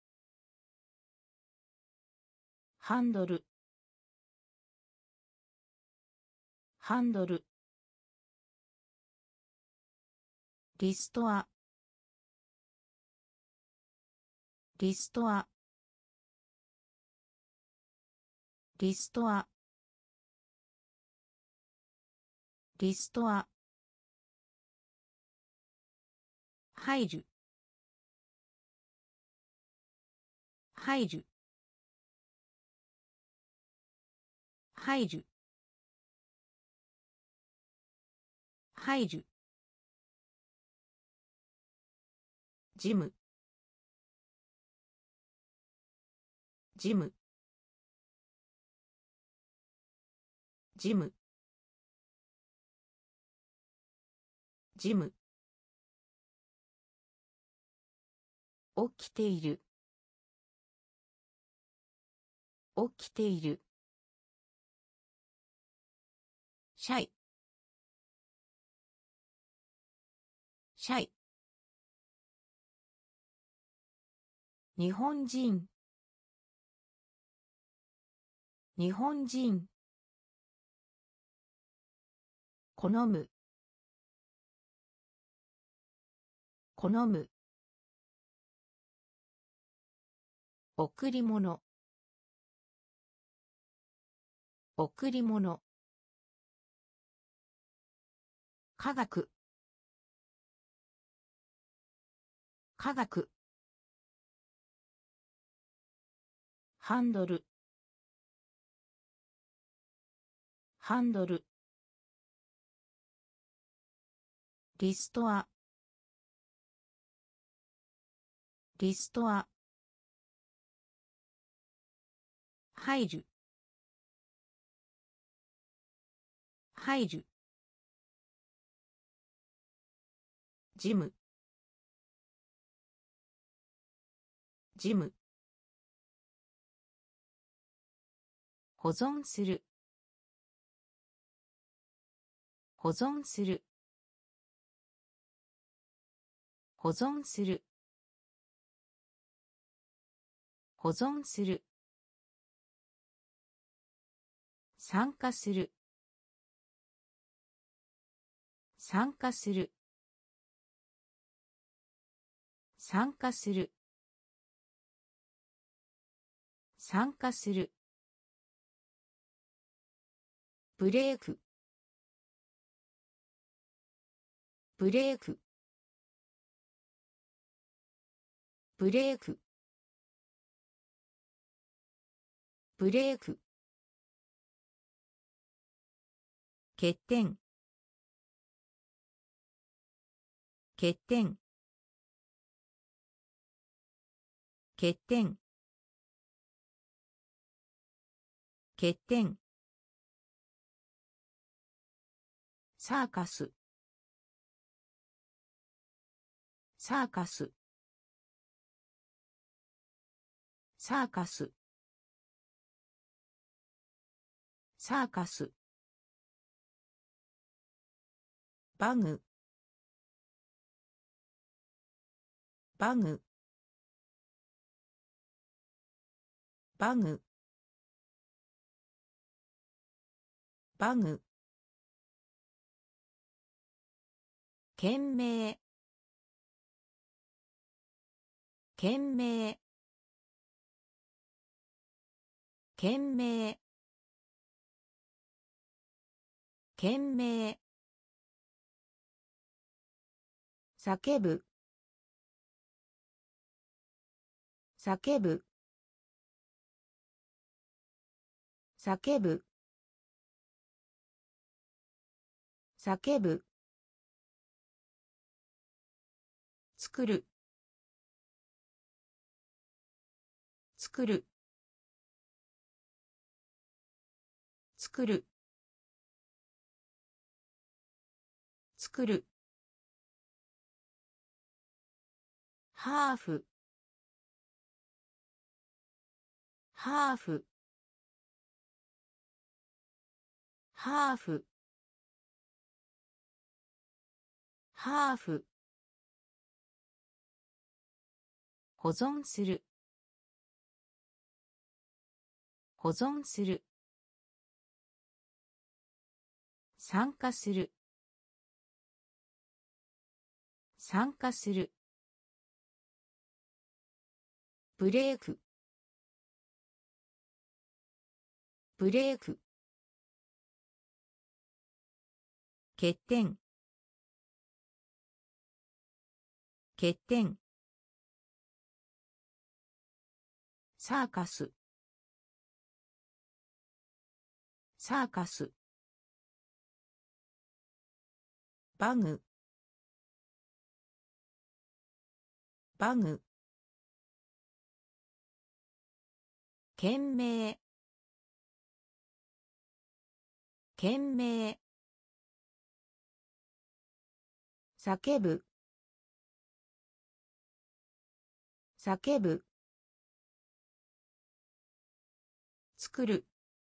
ハンドル、ハンドル、リストア、リストア、リストア、リストア、入る、入る、入る、入る、ジム、ジム、ジム、ジム、起きている、起きている、シャイ、シャイ、日本人、日本人、好む、好む、贈り物、贈り物、科学、科学、ハンドル、ハンドル、リストア、リストア、入る、入る、ジム、ジム、 保存する保存する保存する保存する参加する参加する参加する参加するブレークブレークブレークブレーク欠点欠点欠点欠点サーカスサーカスサーカスサーカスバグバグバグバグ懸命懸命懸命懸命叫ぶ叫ぶ叫ぶ叫ぶ作る作る作る作るハーフハーフハーフハーフ保存する保存する参加する参加するブレークブレーク欠点欠点サーカスサーカスバグバグ懸命懸命叫ぶ叫ぶ作る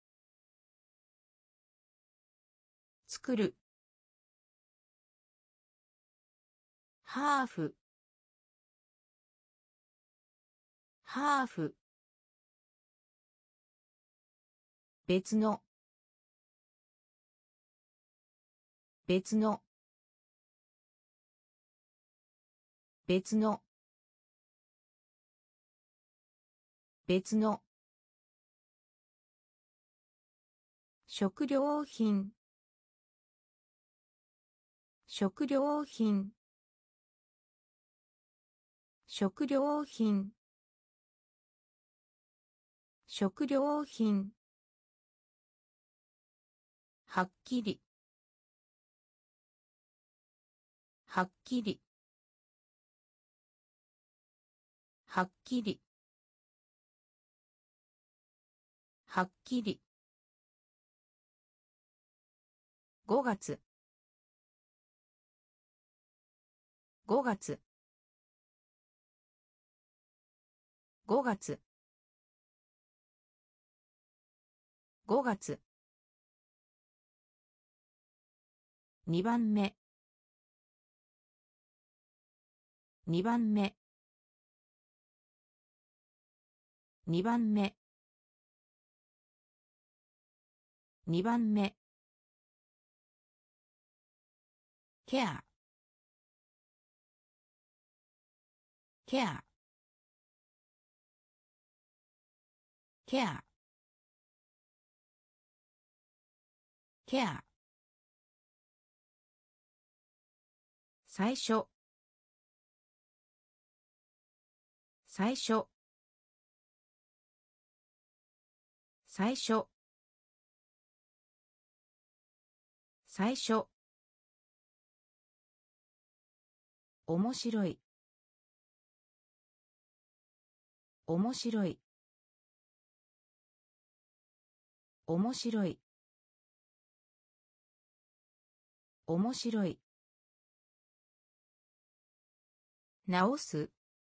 作るハーフハーフ別の別の別の別の食料品食料品食料品食料品はっきりはっきりはっきりはっきり5月5月5月 5月2番目2番目2番目2番目ケアケアケアケア最初最初最初最初面白い面白い面白い面白い直す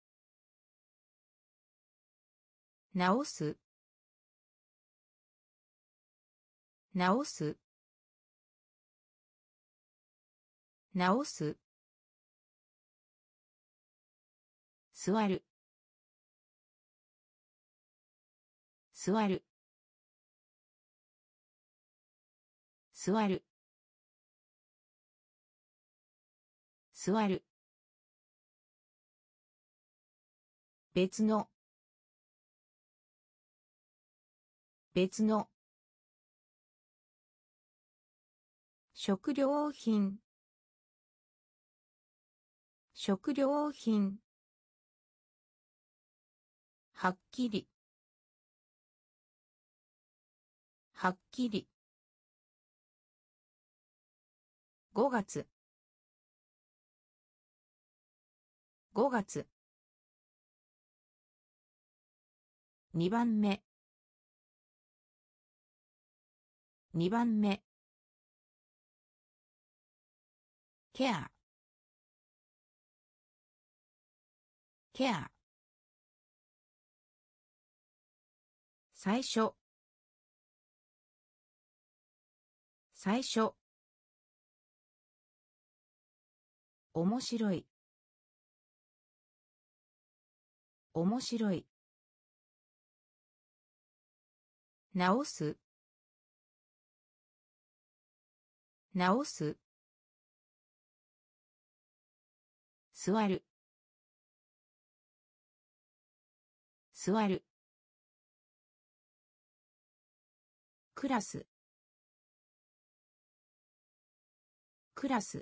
直す直す直す座る座る座る座る別の別の食料品食料品はっきりはっきり5月5月2番目2番目ケアケア最初最初面白い面白い直す直す座る座るクラスクラス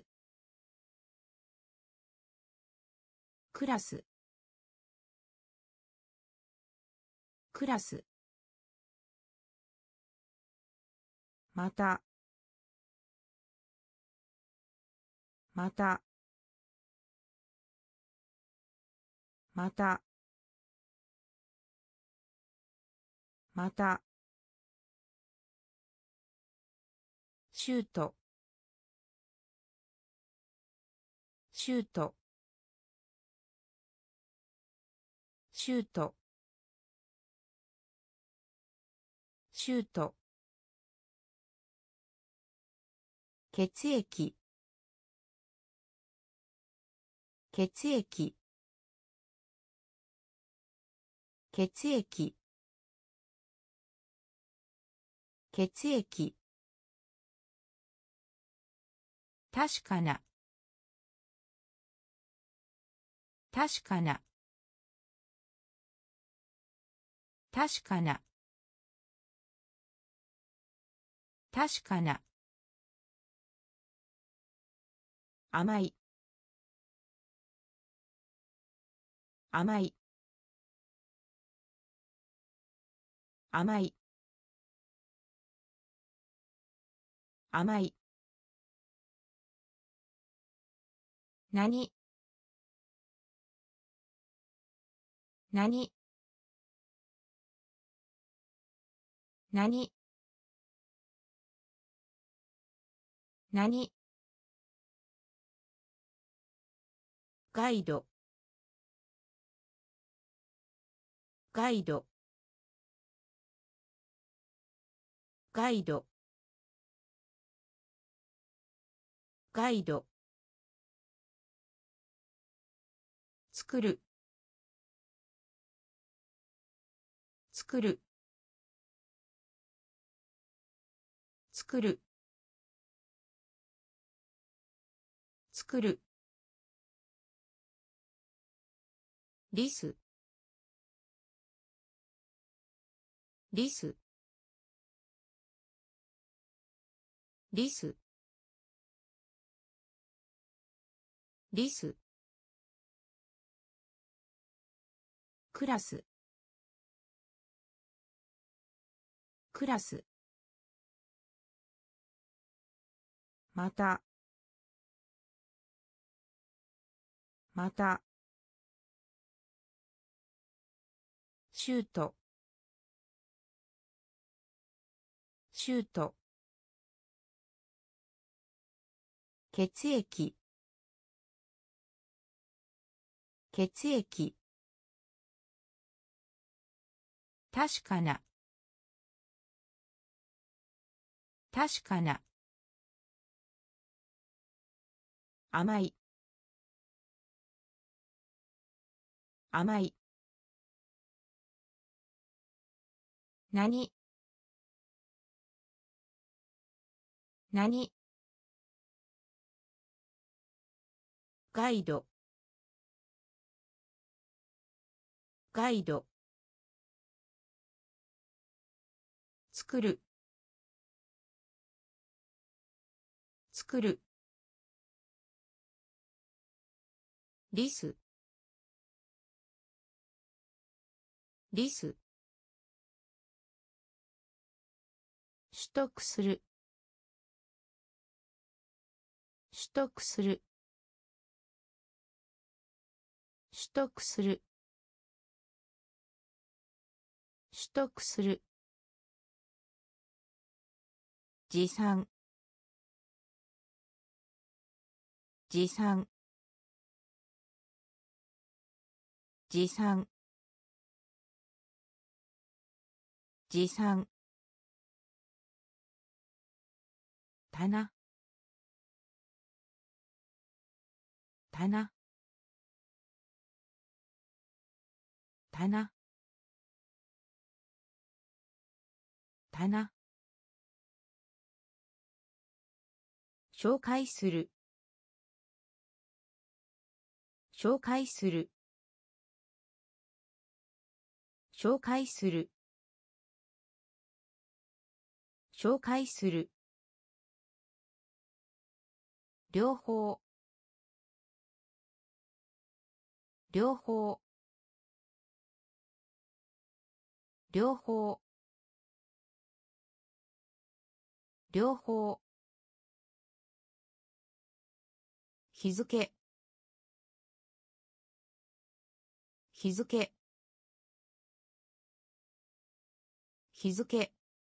クラスクラスまたまたまたまたシュートシュートシュートシュート血液血液血液血液確かな確かな確かな確かな甘い甘い甘い甘い何何何何ガイドガイドガイドガイド作る作る作る作るリスリスリスリスクラスクラスまたまたシュートシュート血液血液確かな確かな甘い甘い何何ガイドガイド作る作るリスリス取得する取得する取得する取得する持参持参持参持参棚棚棚棚紹介する紹介する紹介する紹介する両方両方両方両方日付日付日付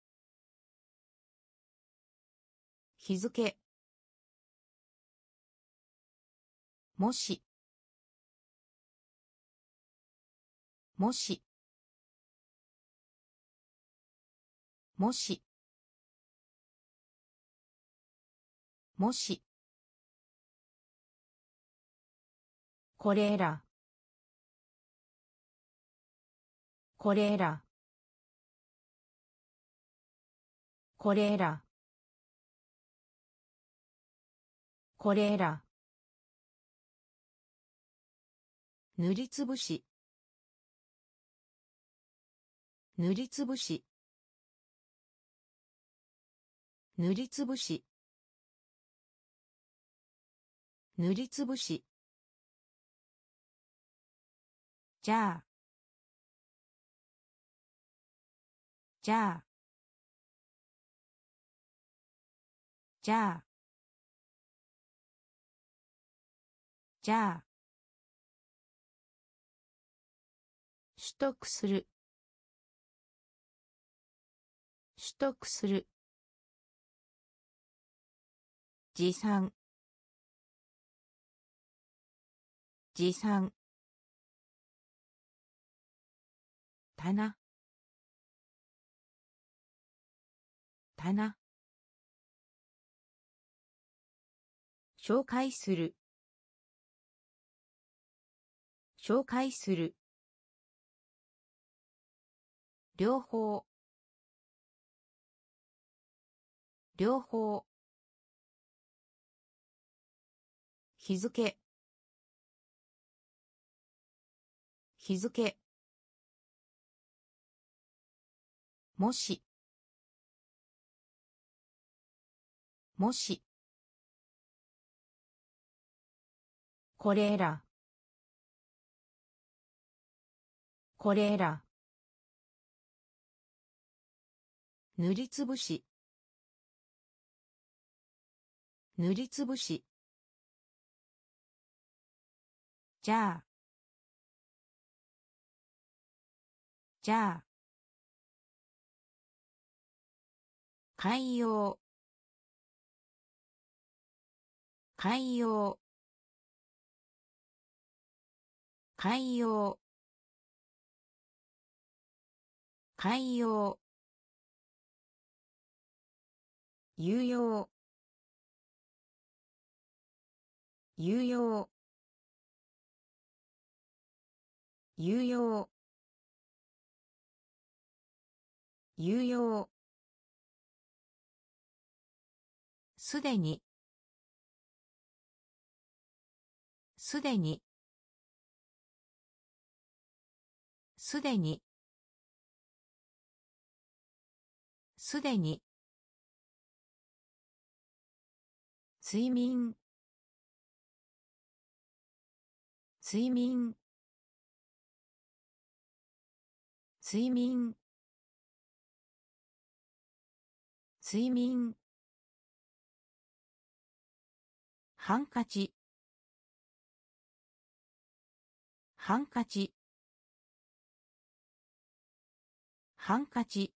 日付もしもしもしもしこれらこれらこれらこれら塗りつぶし塗りつぶし塗りつぶし塗りつぶしじゃあじゃあじゃあじゃあ取得する取得する持参持参棚棚紹介する紹介する両方両方日付日付もしもしこれらこれら塗りつぶし塗りつぶしじゃあじゃあ海洋海洋海洋海洋有用有用有用有用すでにすでにすでにすでに睡眠睡眠睡眠睡眠ハンカチハンカチハンカチ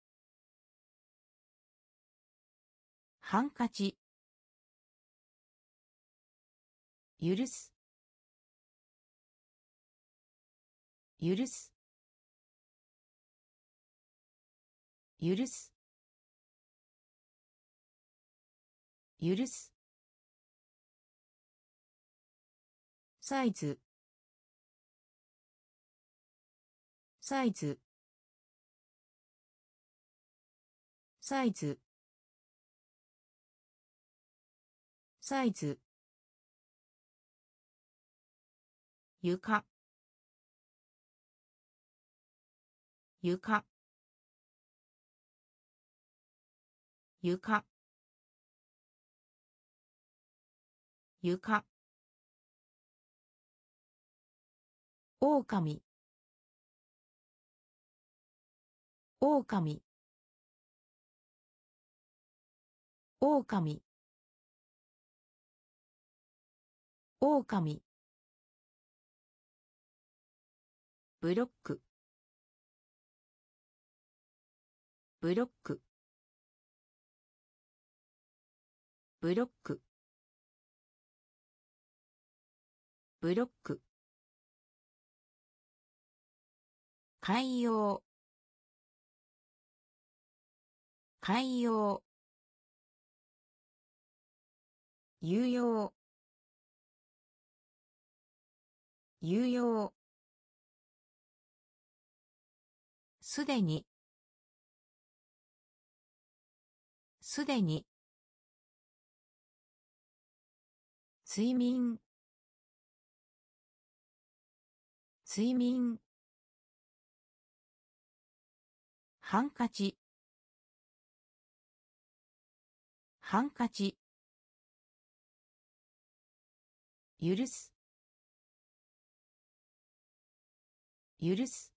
ハンカチ許す許す許す許すサイズサイズサイズサイズ床床床床狼狼狼狼ブロックブロックブロックブロック海洋海洋有用有用すでにすでに睡眠睡眠ハンカチハンカチ許す許す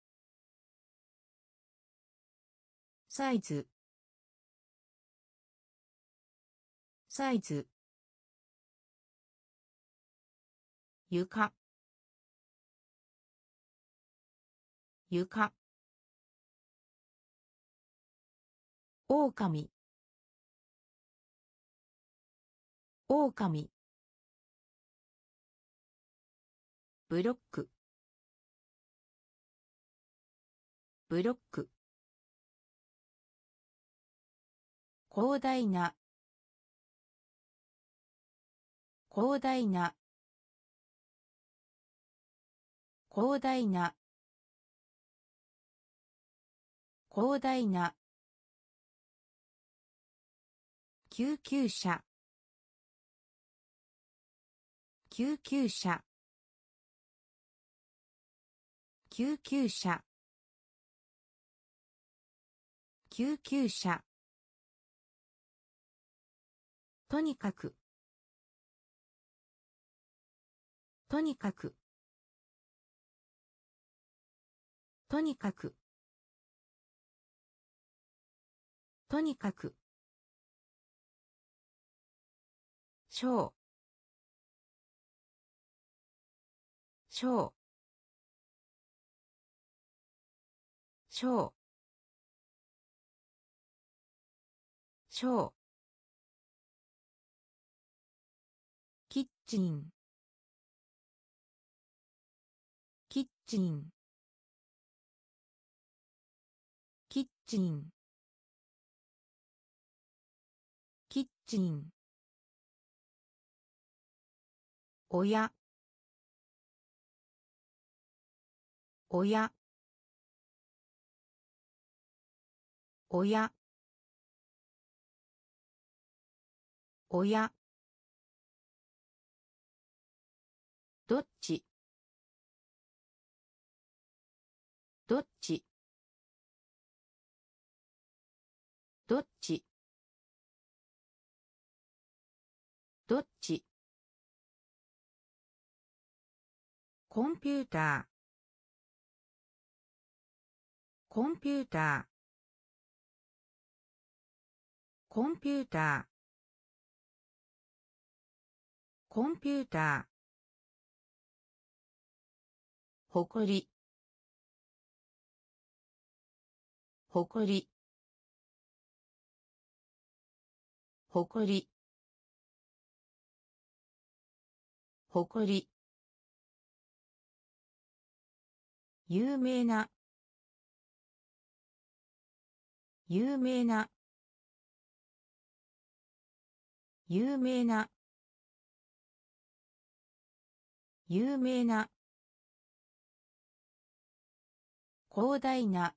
サイズサイズ床床狼狼ブロックブロック広大な広大な広大な広大な救急車救急車救急車救急車とにかくとにかくとにかくとにかく小小小小キッチンキッチンキッチンキッチン親親親親どっちどっちどっちどっちコンピューターコンピューターコンピューターコンピューターほこりほこりほこりほこり有名な有名な有名な有名な広大な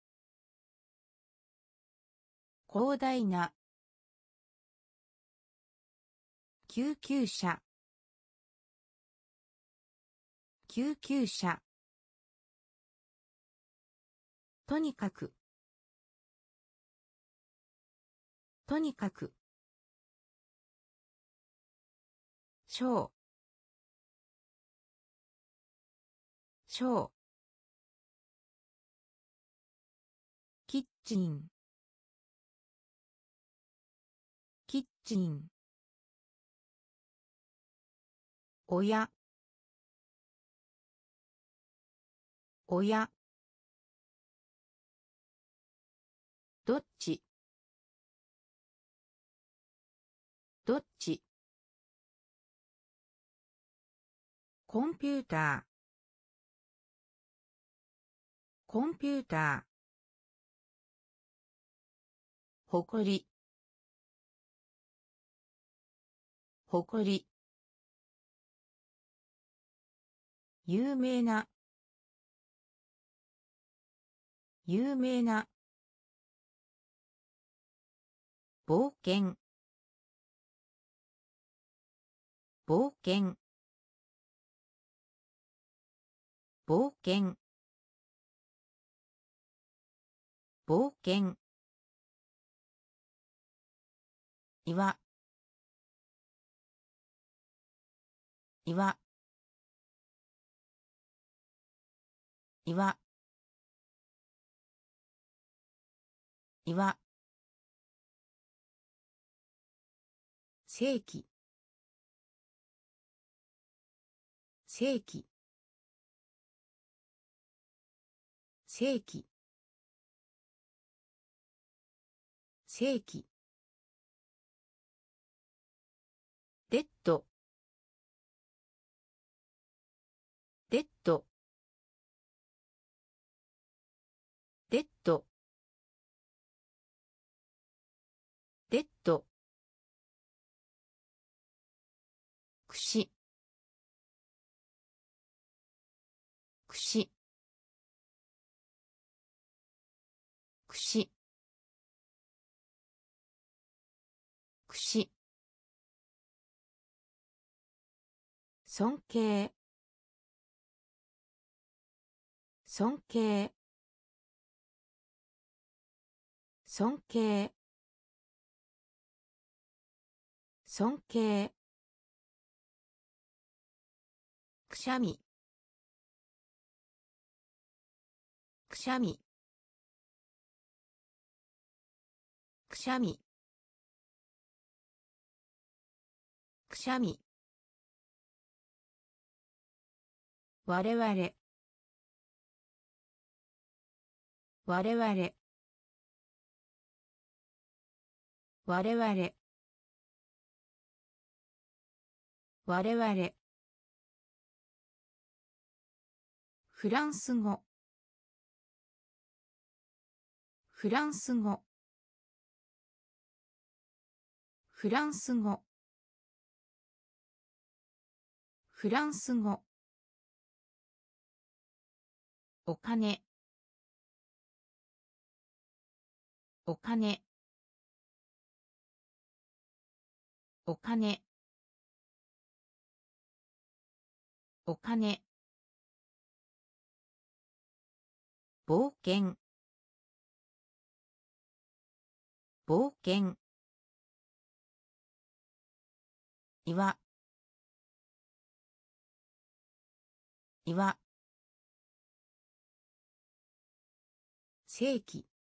広大な救急車救急車とにかくとにかく小小キッチンキッチン親親どっちどっちコンピューターコンピューターほこりほこり有名な有名な冒険冒険冒険冒険岩岩岩岩世紀世紀世紀世紀デッドデッドデッド尊敬尊敬尊敬尊敬くしゃみくしゃみくしゃみくしゃみ我々我々我々我々フランス語フランス語フランス語フランス語お金お金お金お金冒険冒険岩岩世紀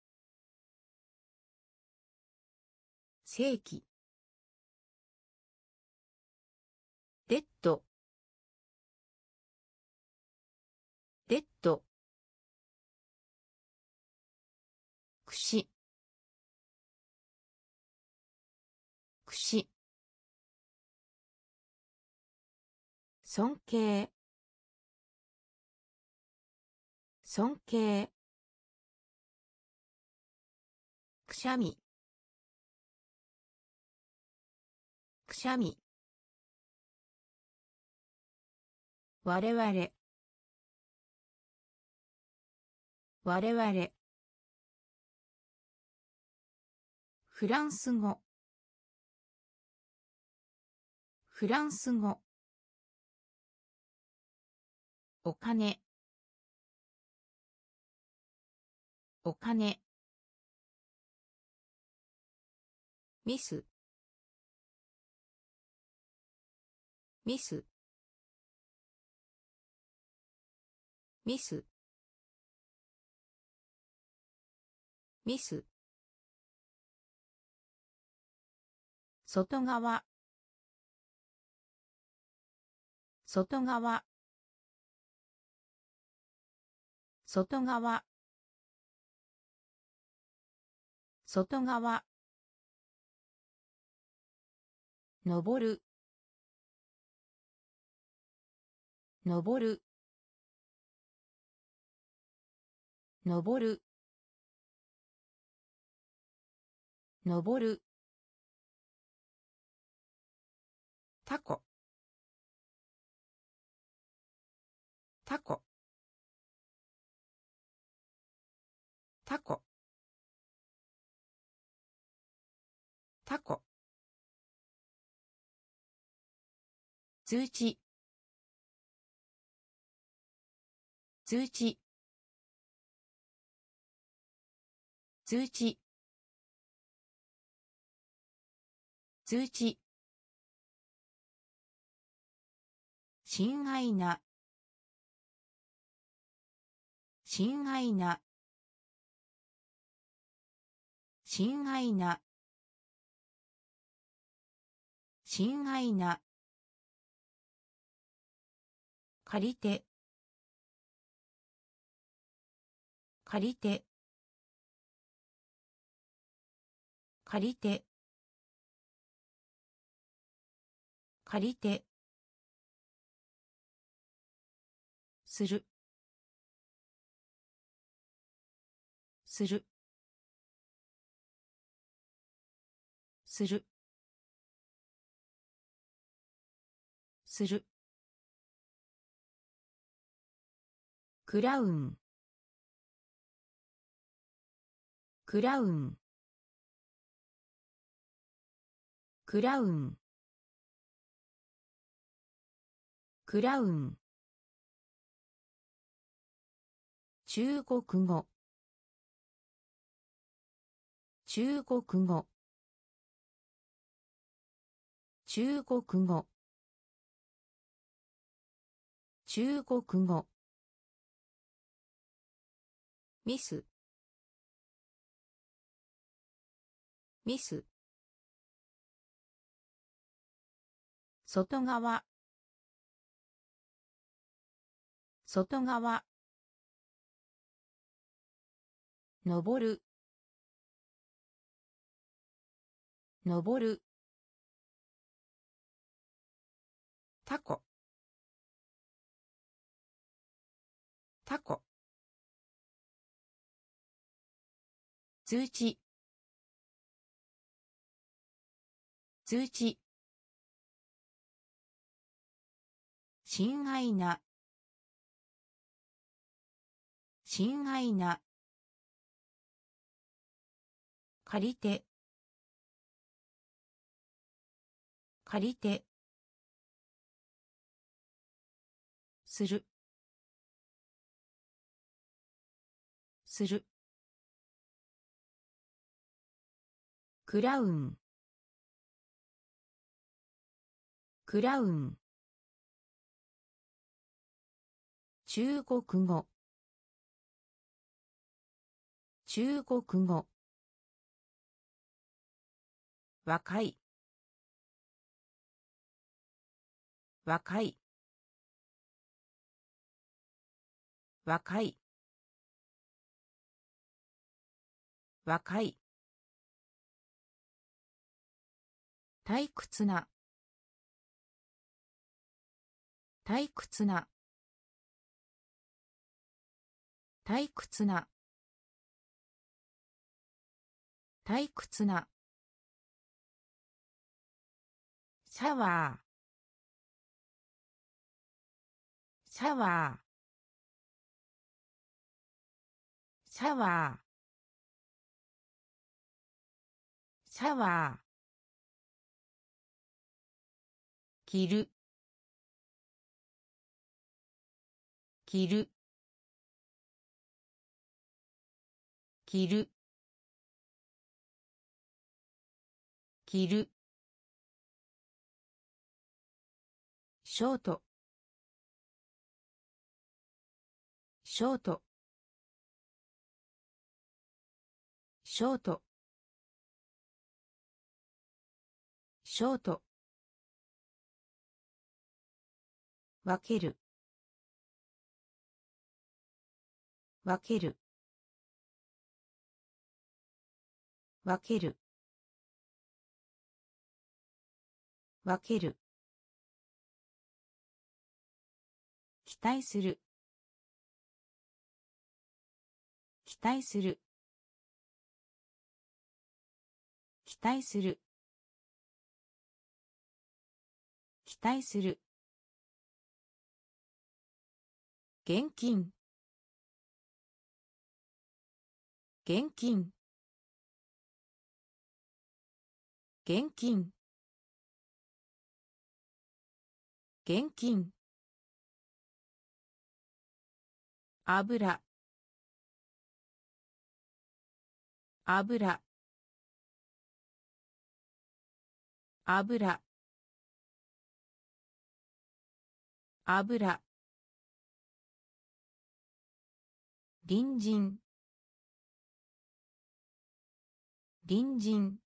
世紀デッドデッドくしくし尊敬尊敬くしゃみくしゃみ我々我々フランス語フランス語お金お金ミスミスミスミス外側外側外側外側登る登る登る登るタコタコタコタコ通知通知通知通知親愛な親愛な親愛な親愛な借りて借りて借りて借りてするするするするクラウンクラウンクラウンクラウン、中国語、中国語、中国語、中国語、ミス、ミス、外側、外側、登る、登る、タコ、タコ、通知、通知、親愛な、親愛な、借りて、借りて、する、する、クラウン、クラウン、中国語、中国語、若い、若い、若い、若い、退屈な、退屈な、退屈な、退屈な、シャワー、シャワー、シャワー、シャワー、着る、着る、着る、着る、ショート、ショート、ショート、ショート、分ける、分ける、分ける、分ける、期待する、期待する、期待する、期待する、現金、現金、現金、現金、油、油、油、油、隣人、隣人、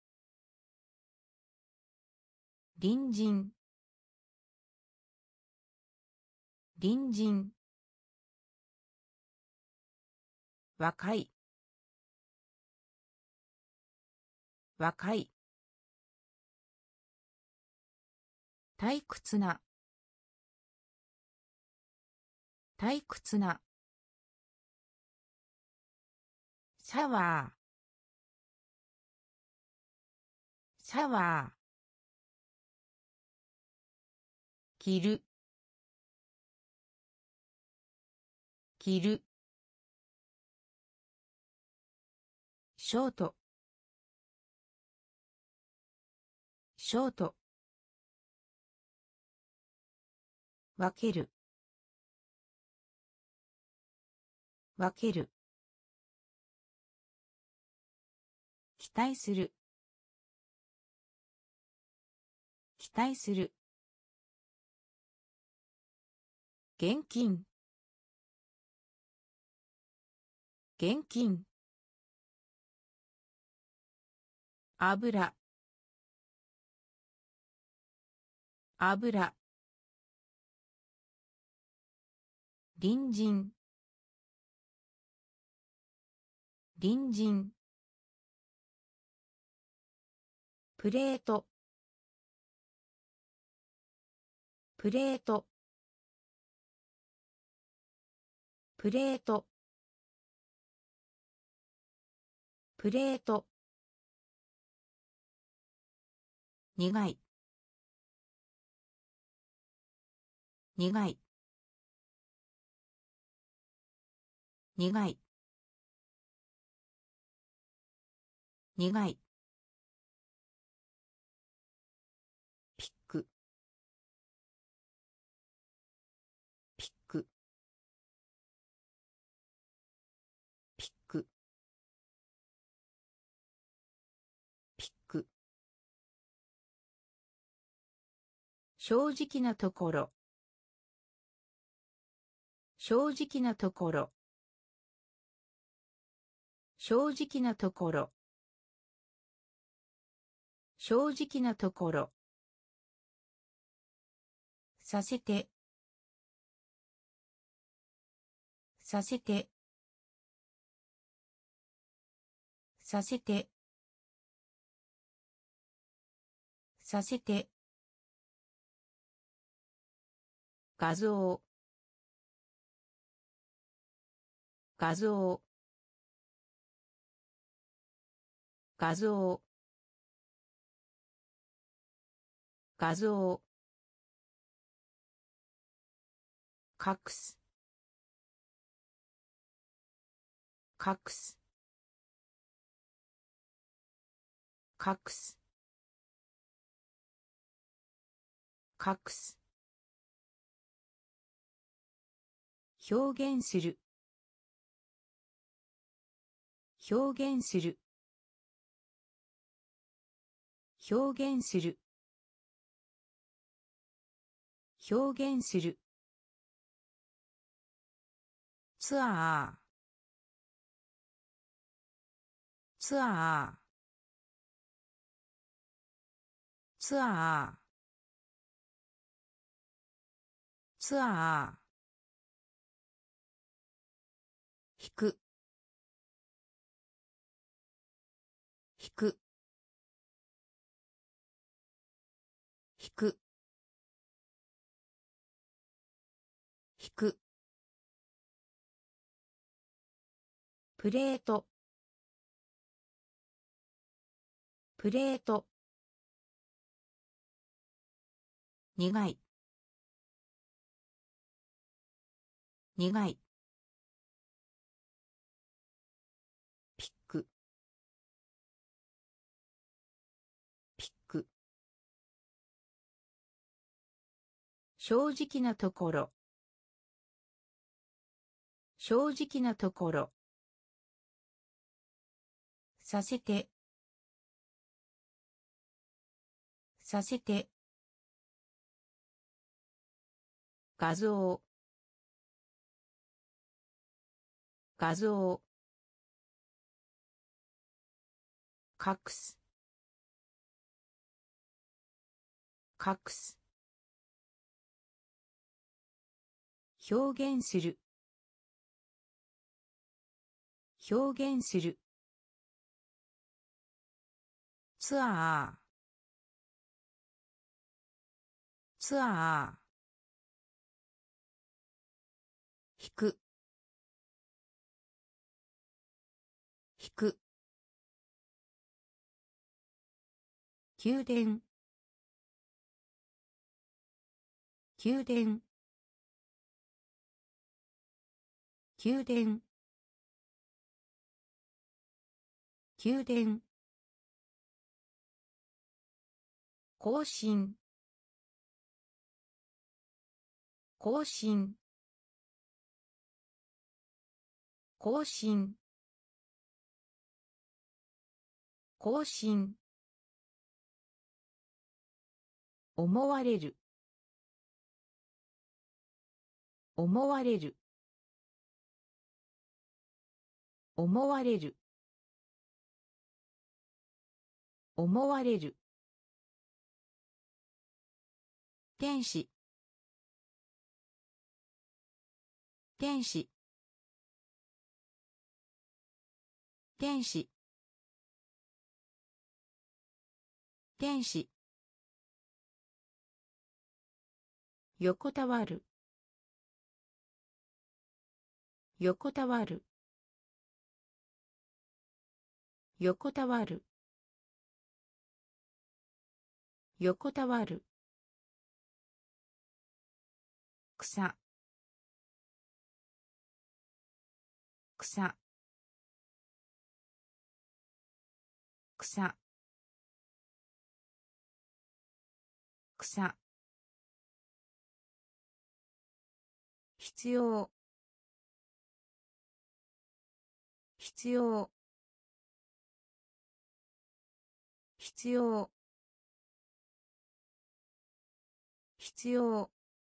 隣人、隣人、若い、若い、退屈な、退屈な、シャワー、シャワー、着る、着る、ショート、ショート、 分ける分ける期待する期待する現金現金油油隣人隣人プレートプレートプレートプレート苦い苦い苦い苦いピックピックピックピック正直なところ正直なところ正直なところ正直なところさせてさせてさせてさせて画像画像画像画像隠す隠す隠す隠す表現する表現する表現する表現するツアーツアーツアーツアー引く引く引く引くプレートプレート苦い苦いピックピック正直なところ正直なところさせてさせて画像画像隠す隠す表現する表現するツアーツアー引く引く宮殿宮殿宮殿宮殿更新更新更新更新思われる思われる思われる思われる天使天使天使天使横たわる横たわる横たわる横たわる草草草草必要必要必要必要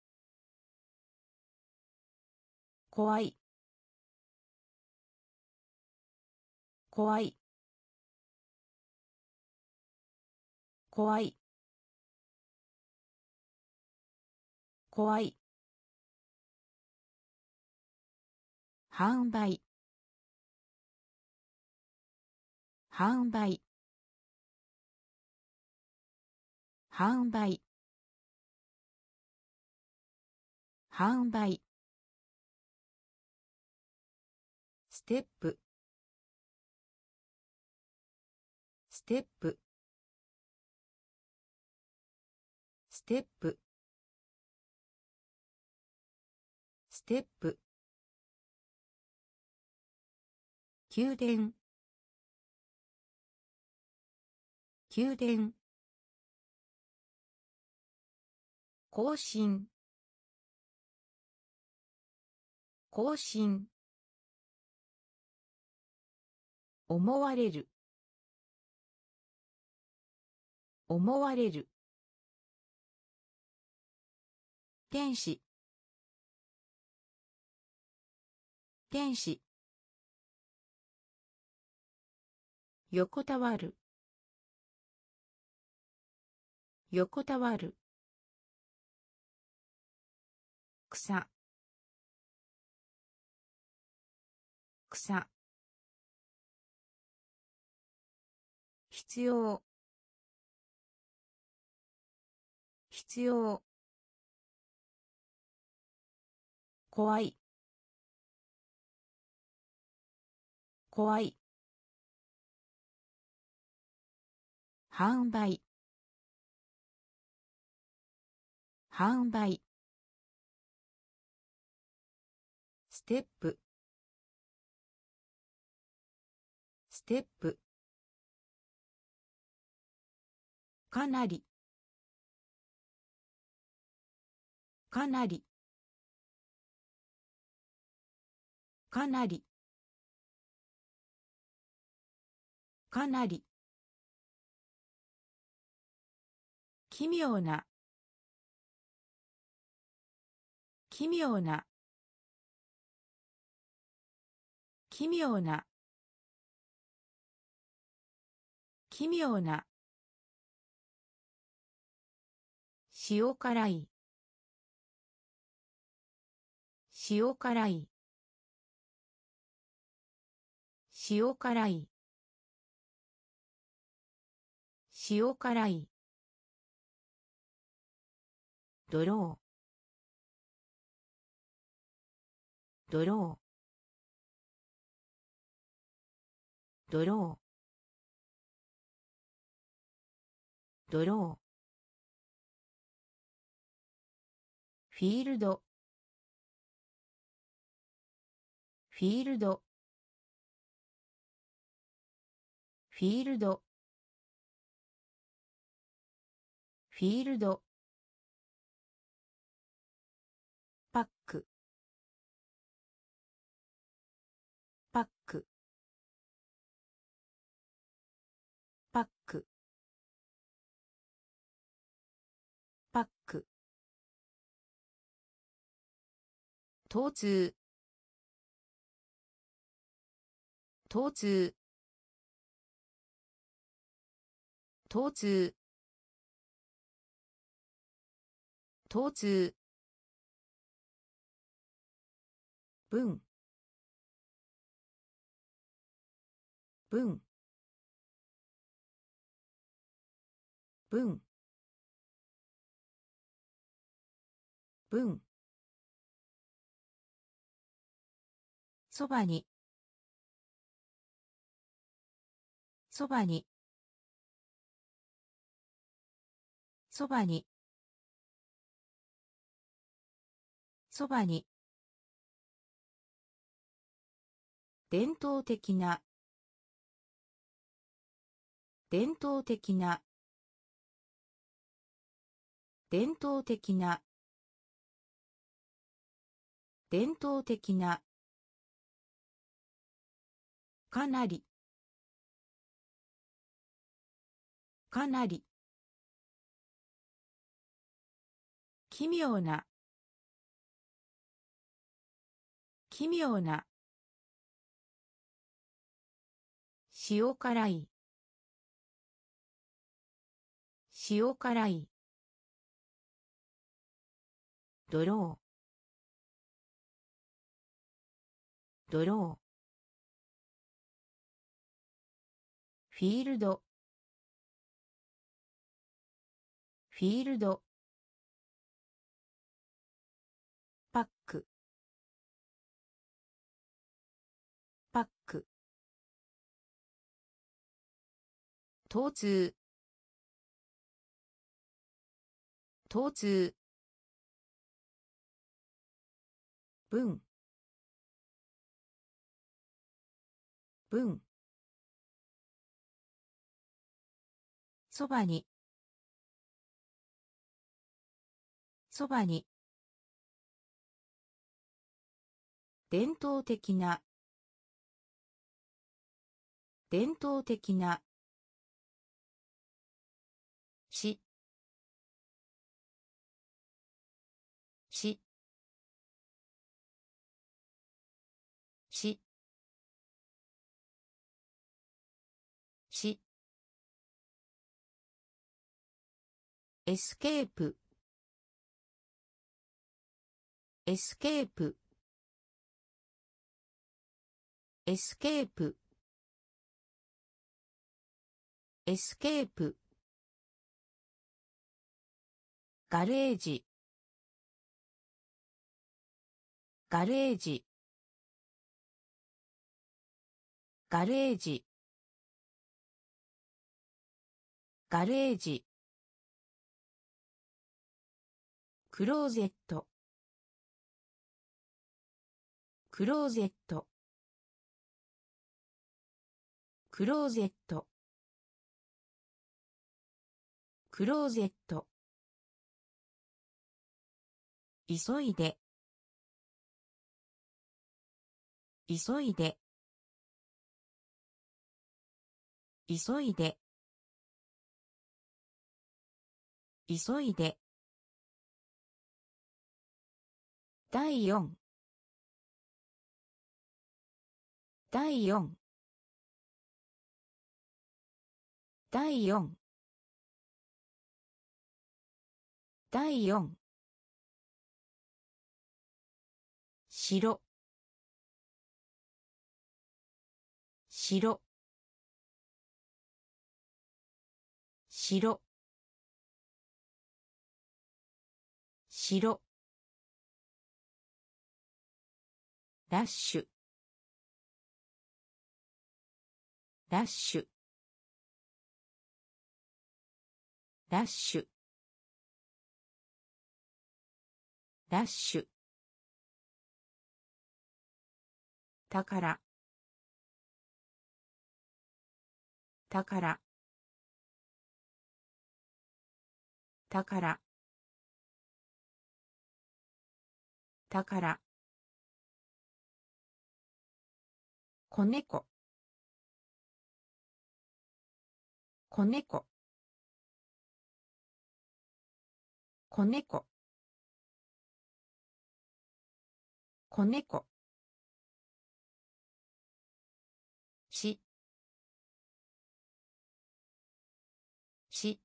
怖い怖い怖い怖い販売販売販売販売ステップステップステップステップ宮殿宮殿更新更新思われる思われる天使天使横たわる横たわる草草必要必要怖い怖い販売販売ステップステップかなりかなりかなりかなり奇妙な奇妙な奇妙な奇妙な塩辛い塩辛い塩辛い塩辛いドロードロードロードローフィールドフィールドフィールドフィールドパックパックパック疼痛疼痛疼痛疼痛文文文文そばにそばにそばにそばに伝統的な伝統的な伝統的な伝統的なかなりかなり奇妙な奇妙な塩辛い塩辛いドロードローフィールドフィールドパックパック疼痛疼痛文文そばにそばに伝統的な伝統的なししししエスケープエスケープエスケープエスケープガレージガレージガレージガレージクローゼットクローゼットクローゼットクローゼット急いで急いで急いで急いで第4第4第4第4白白白白ラッシュラッシュラッシュラッシュ宝宝宝宝子猫子猫子猫子猫しし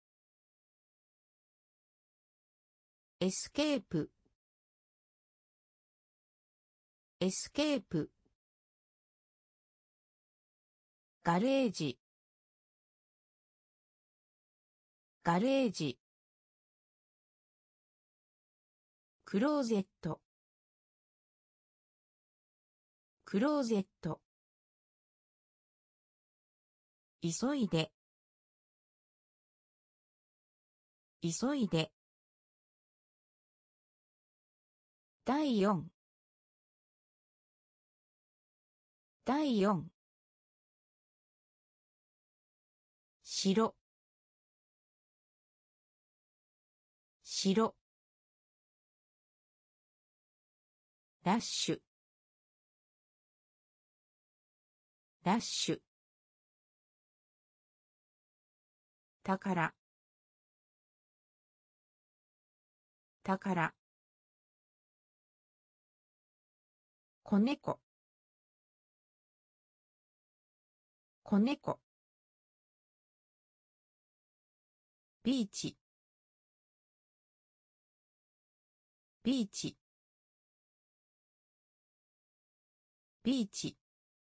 エスケープエスケープガレージガレージクローゼットクローゼット急いで急いで第4第4白白ラッシュラッシュ宝宝子猫子猫ビーチビーチビーチ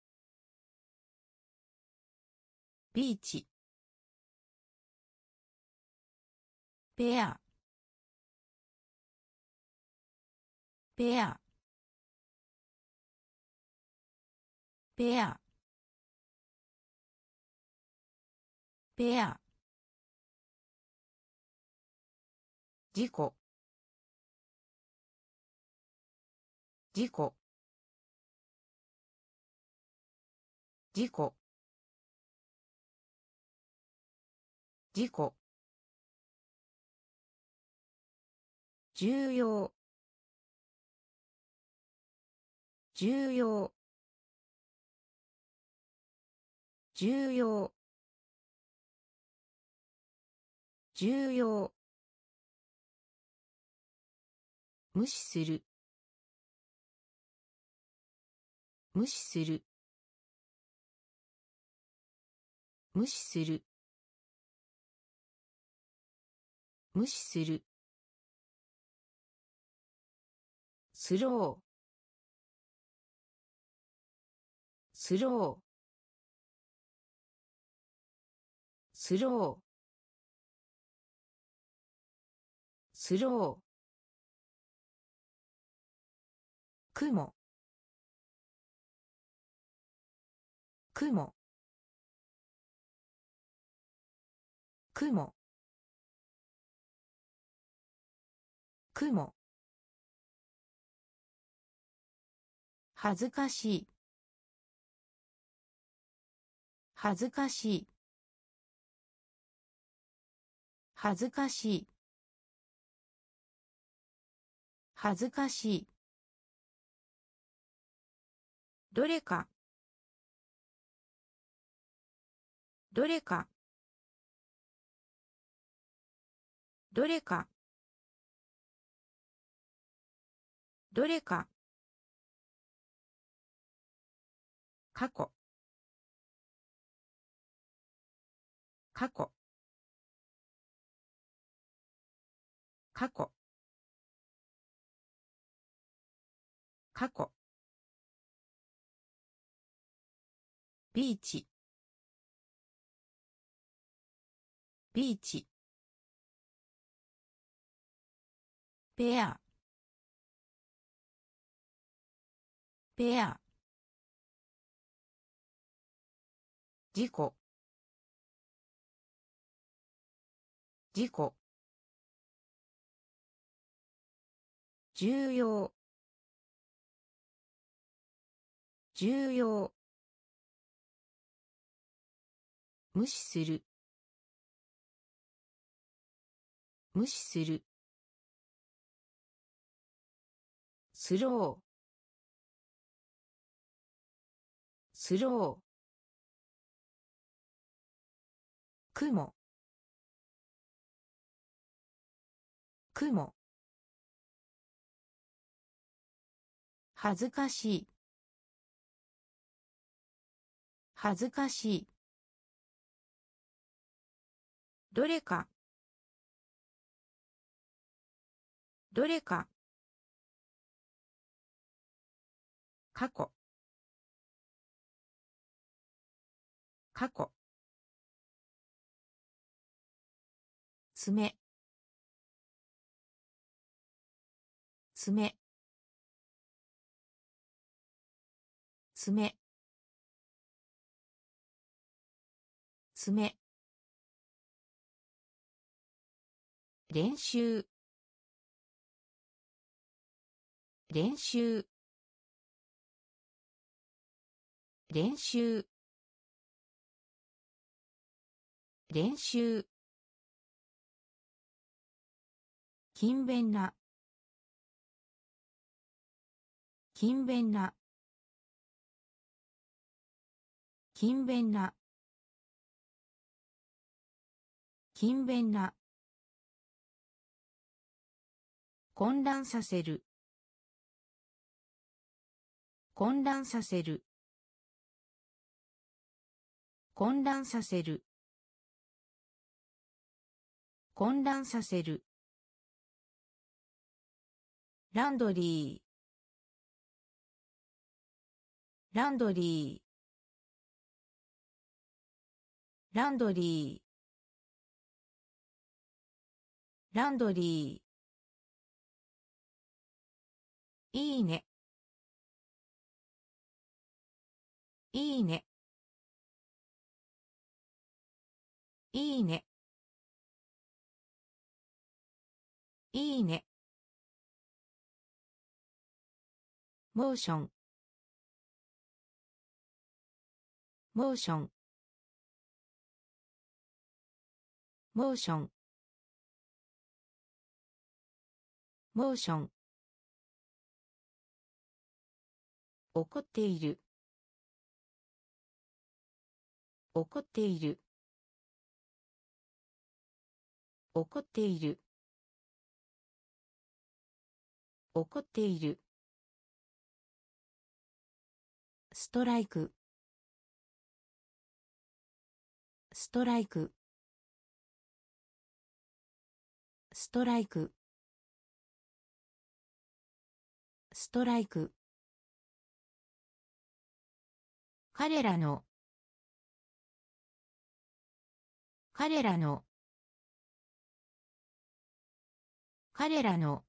ビーチペアペアペアペア事故事故事故事故重要重要重要重要無視する無視する無視する無視するスロースロースロースロー雲雲雲雲恥ずかしい恥ずかしい恥ずかしい恥ずかしいどれかどれかどれかどれか過去過去過去過去ビーチビーチペアペア事故事故重要重要無視する無視するスロースロー、雲、雲、恥ずかしい、恥ずかしい、どれか、どれか、過去、過去、爪、爪、爪、爪、練習、練習、練習、練習、勤勉な、勤勉な、勤勉な、勤勉な、混乱させる、混乱させる、混乱させる、混乱させる、ランドリー、ランドリー、ランドリー、ランドリー、いいね、いいね、いいね、いいね、モーション、モーション、モーション、モーション、怒っている、怒っている、怒っている、怒っている、ストライク、ストライク、ストライク、ストライク、彼らの、彼らの、彼らの、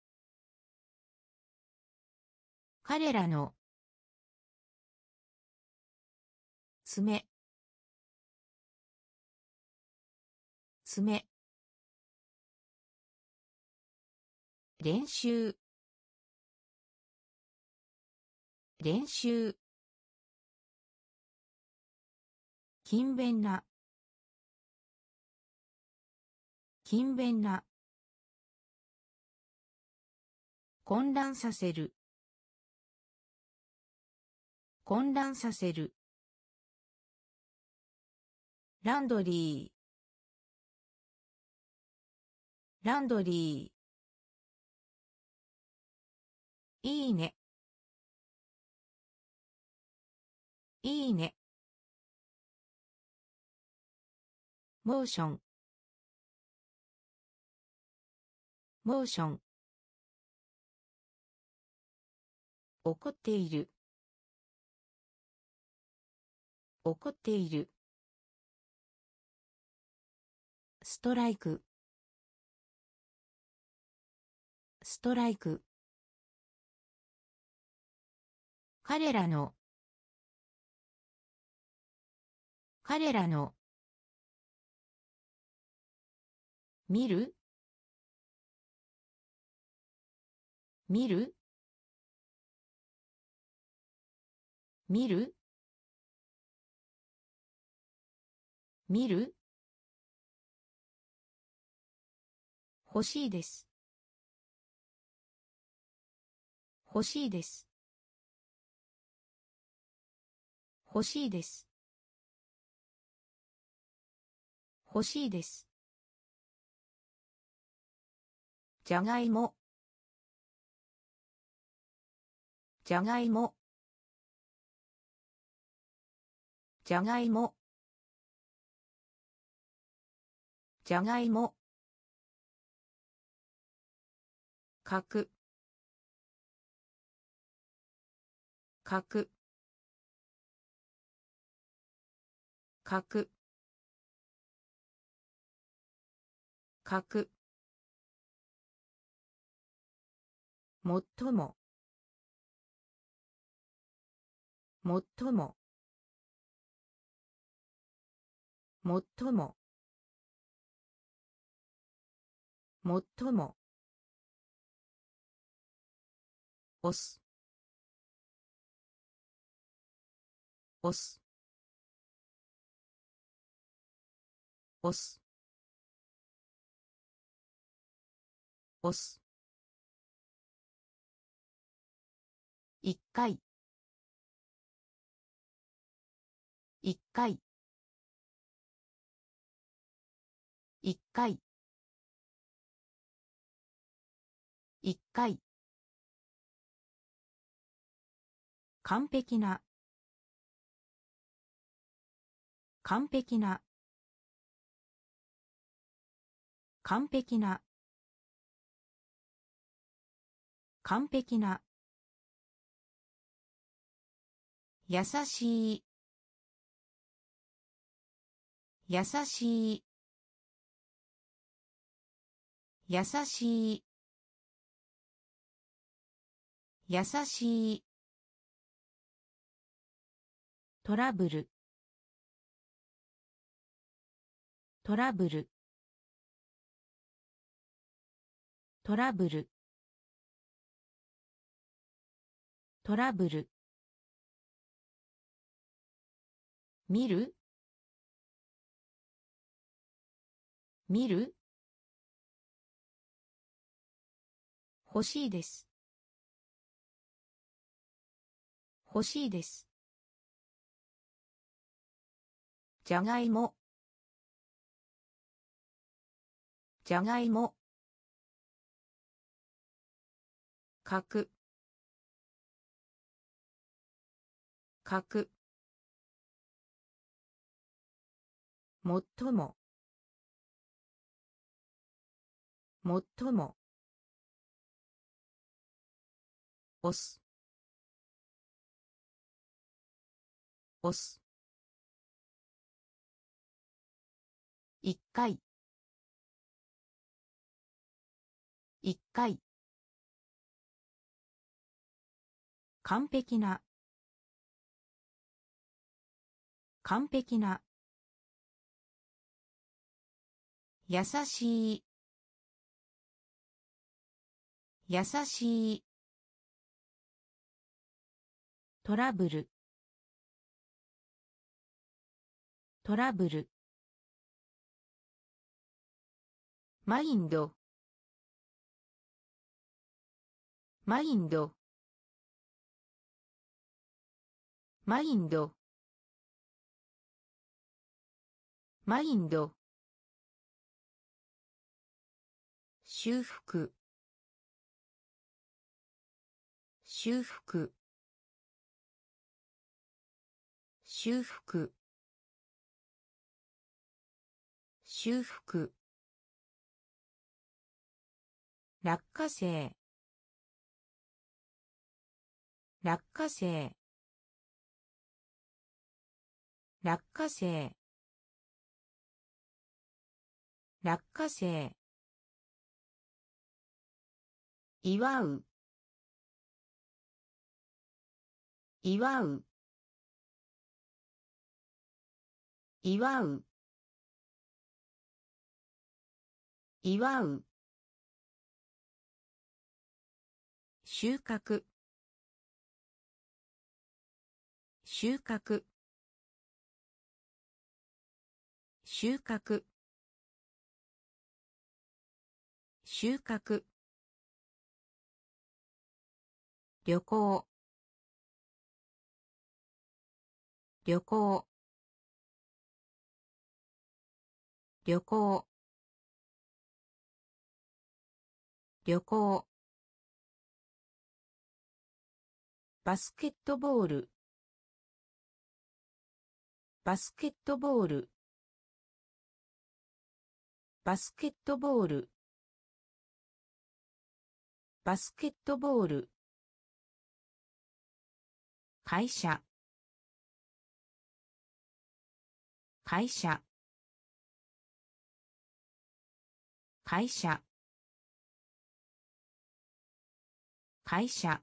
彼らの、爪、爪、練習、練習、勤勉な、勤勉な、混乱させる、混乱させる、ランドリー、ランドリー、いいね、いいね、モーション、モーション、怒っている、怒っている、ストライク、ストライク、彼らの、彼らの、見る、見る、見る、見る、欲しいです、欲しいです、 欲しいです。欲しいです。じゃがいも。じゃがいも。じゃがいも。じゃがいも。かく。かく。かく。かく。もっとも。もっとも。もっとも。もっとも。押す。押す。押す。押す。一回。一回。一回。一回。完璧な。完璧な。完璧な。完璧な。優しい。優しい。優しい。優しい。トラブル。トラブル。トラブル。トラブル。見る。見る。欲しいです。欲しいです。じゃがいも。じゃがいも。かく。かく。もっとも。もっとも。押す。押す。一回。一回。完璧な。完璧な。優しい。優しい。トラブル。トラブル。マインド。マインド。マインド。マインド。修復。修復。修復。修復。落花生。落花生。落花生。落花生。祝う。祝う。祝う。祝う。収穫。収穫。収穫。収穫。旅行。 旅行旅行旅行バスケットボールバスケットボールバスケットボールバスケットボール会社会社会社会社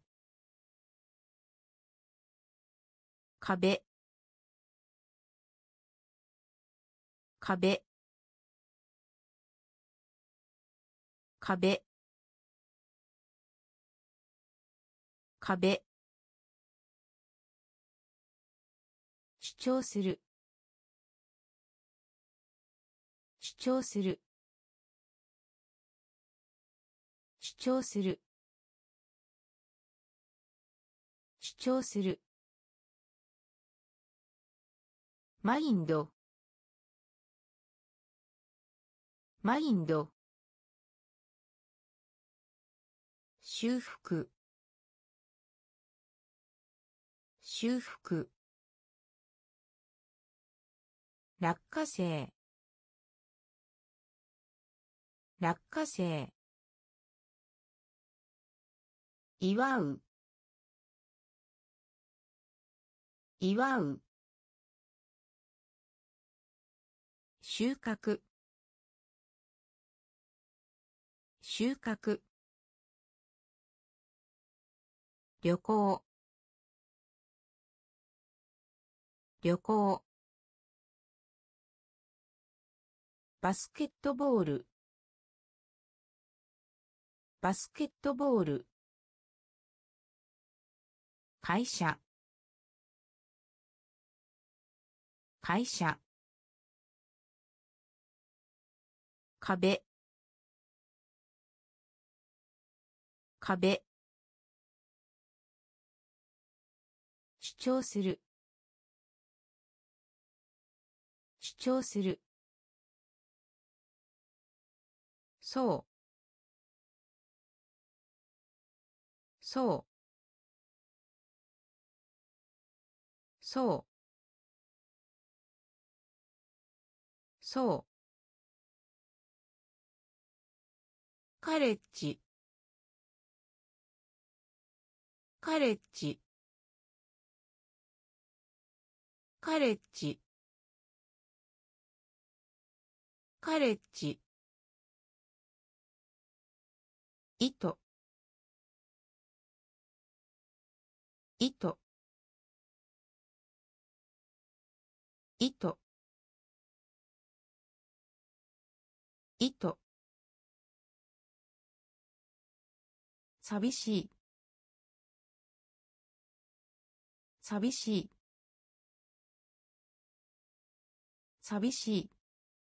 壁壁壁壁主張する主張する主張する主張するマインドマインド修復修復落花生落花生祝う祝う収穫収穫旅行旅行バスケットボールバスケットボール会社会社壁壁主張する主張するそうそうそうそうカレッジカレッジカレッジカレッジ糸糸糸糸寂しい寂しい寂しい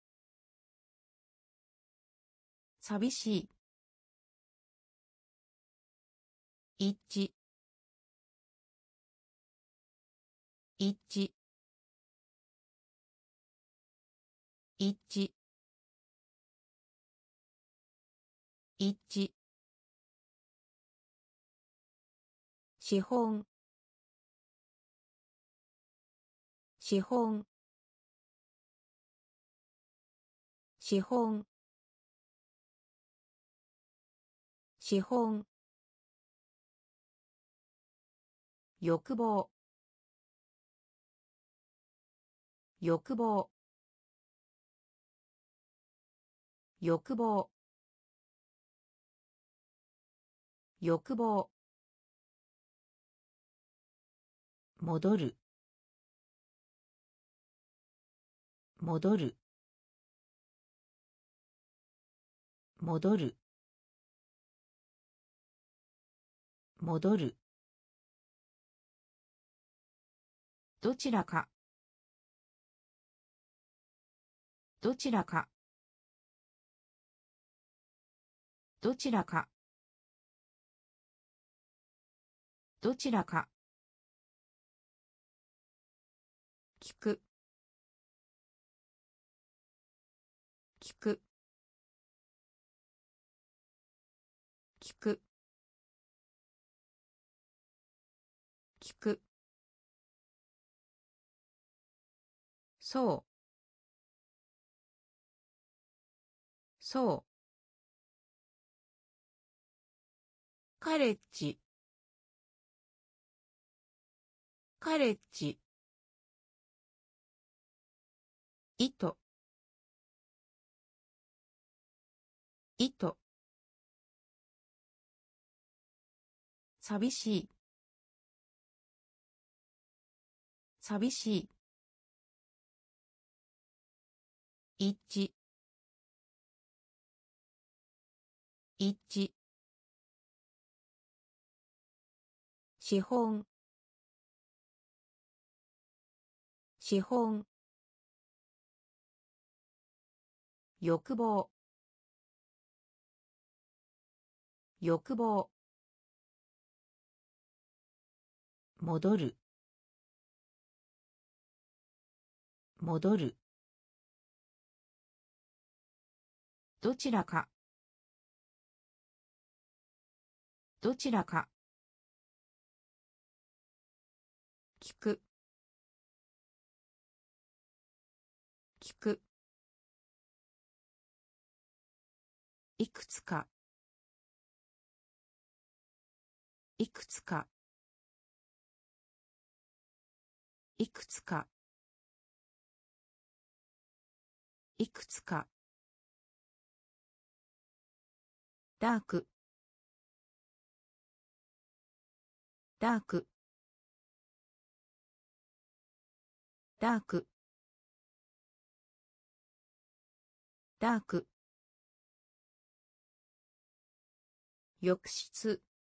寂しい一致一致一致一致資本資本資本資本欲望欲望欲望欲望戻る戻る戻る戻るどちらかどちらかどちらかどちらか聞く聞く聞く聞くそうそうカレッジカレッジ糸糸寂しい寂しい一致一致資本資本欲望欲望戻る戻るどちらかどちらか聞く聞くいくつかいくつかいくつかいくつかダークダークダークダーク浴室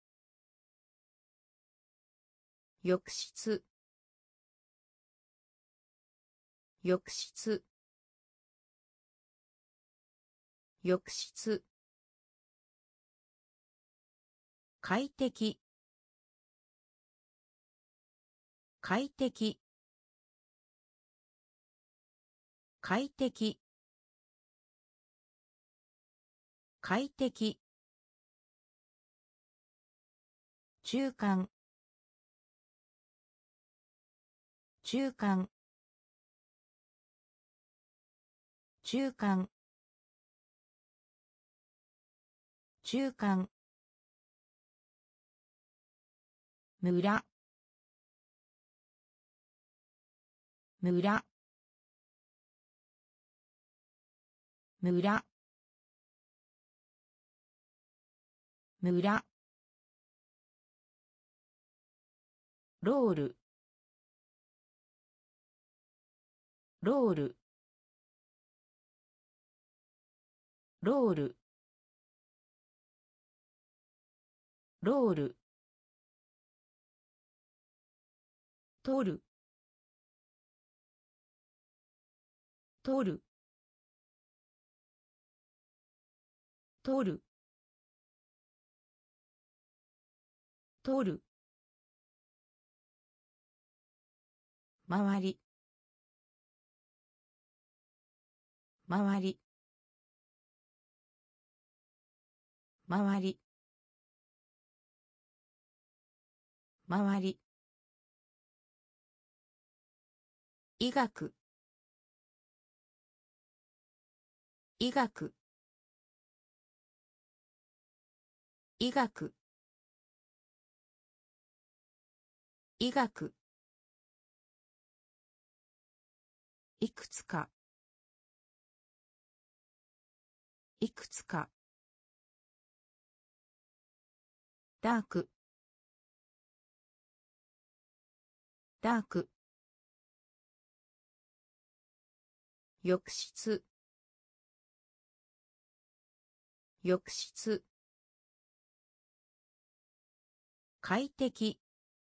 浴室浴室浴室快適快適快適快適中間中間中間中間村村村村ロールロールロールロール取る取る取る取る周り周り周り周り医学医学医学医学いくつかいくつかダークダーク浴室浴室快適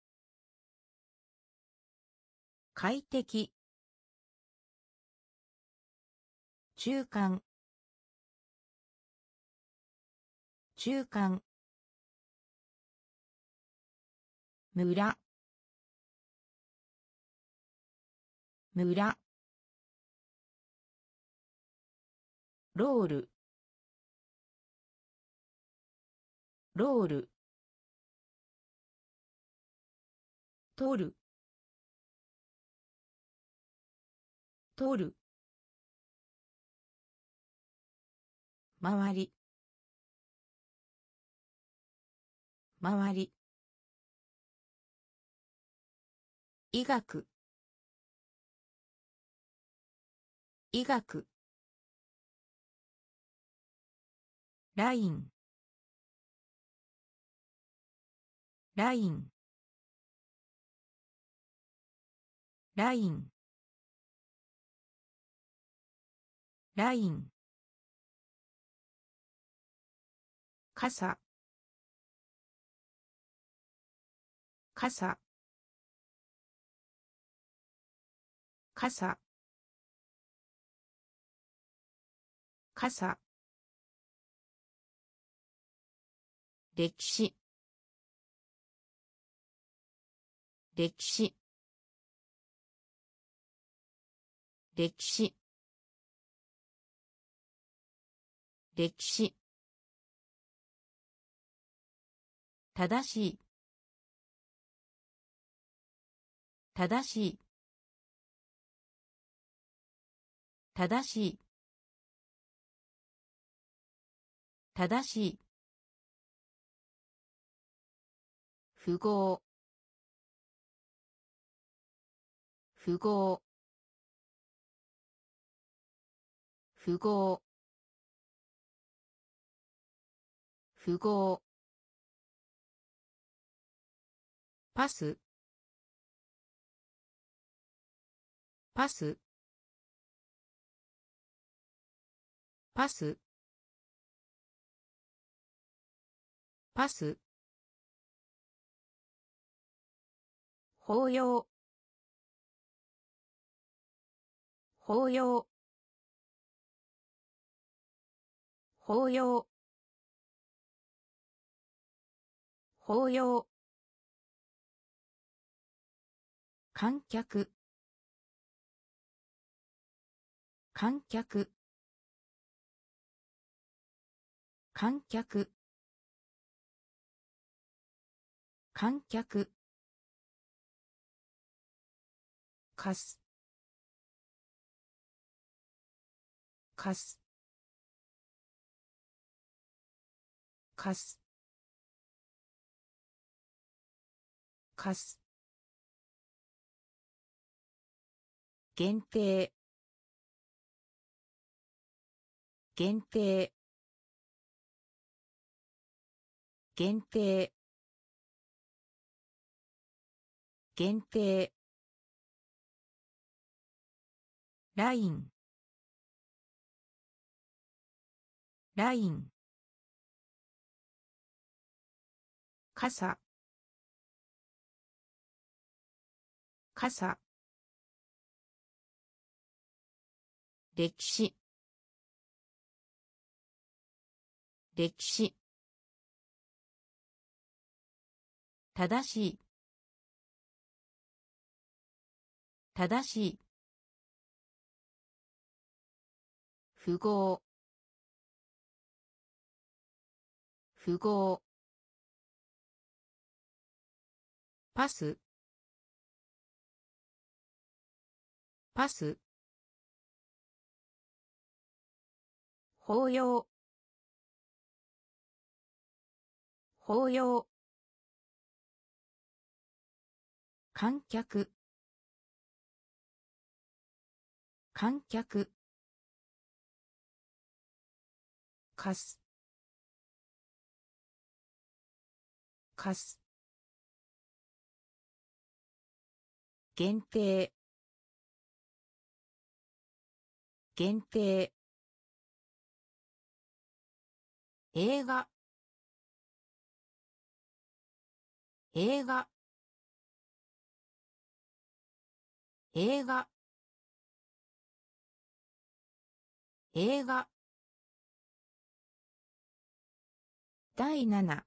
快適中間中間村村ロールロール取る取る周り周り医学医学ラインラインラインライン傘傘傘傘歴史歴史歴史歴史正しい正しい正しい正しい符号符号符号符号パスパスパスパス法要法要法要法要観客観客観客観客かすかすかすかす限定限定限定限定ラインライン傘傘歴史歴史正しい正しい符号符号パスパス法要法要観客観客かすかす限定限定映画映画映画映画第7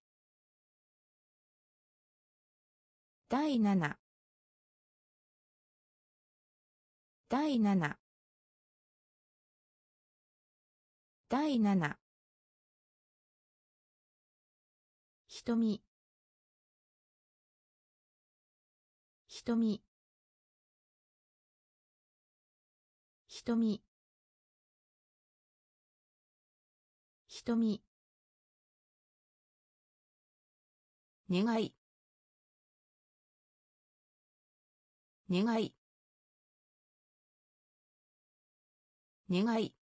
第7 第7、第7、瞳、瞳、瞳、瞳、願い、願い、願い、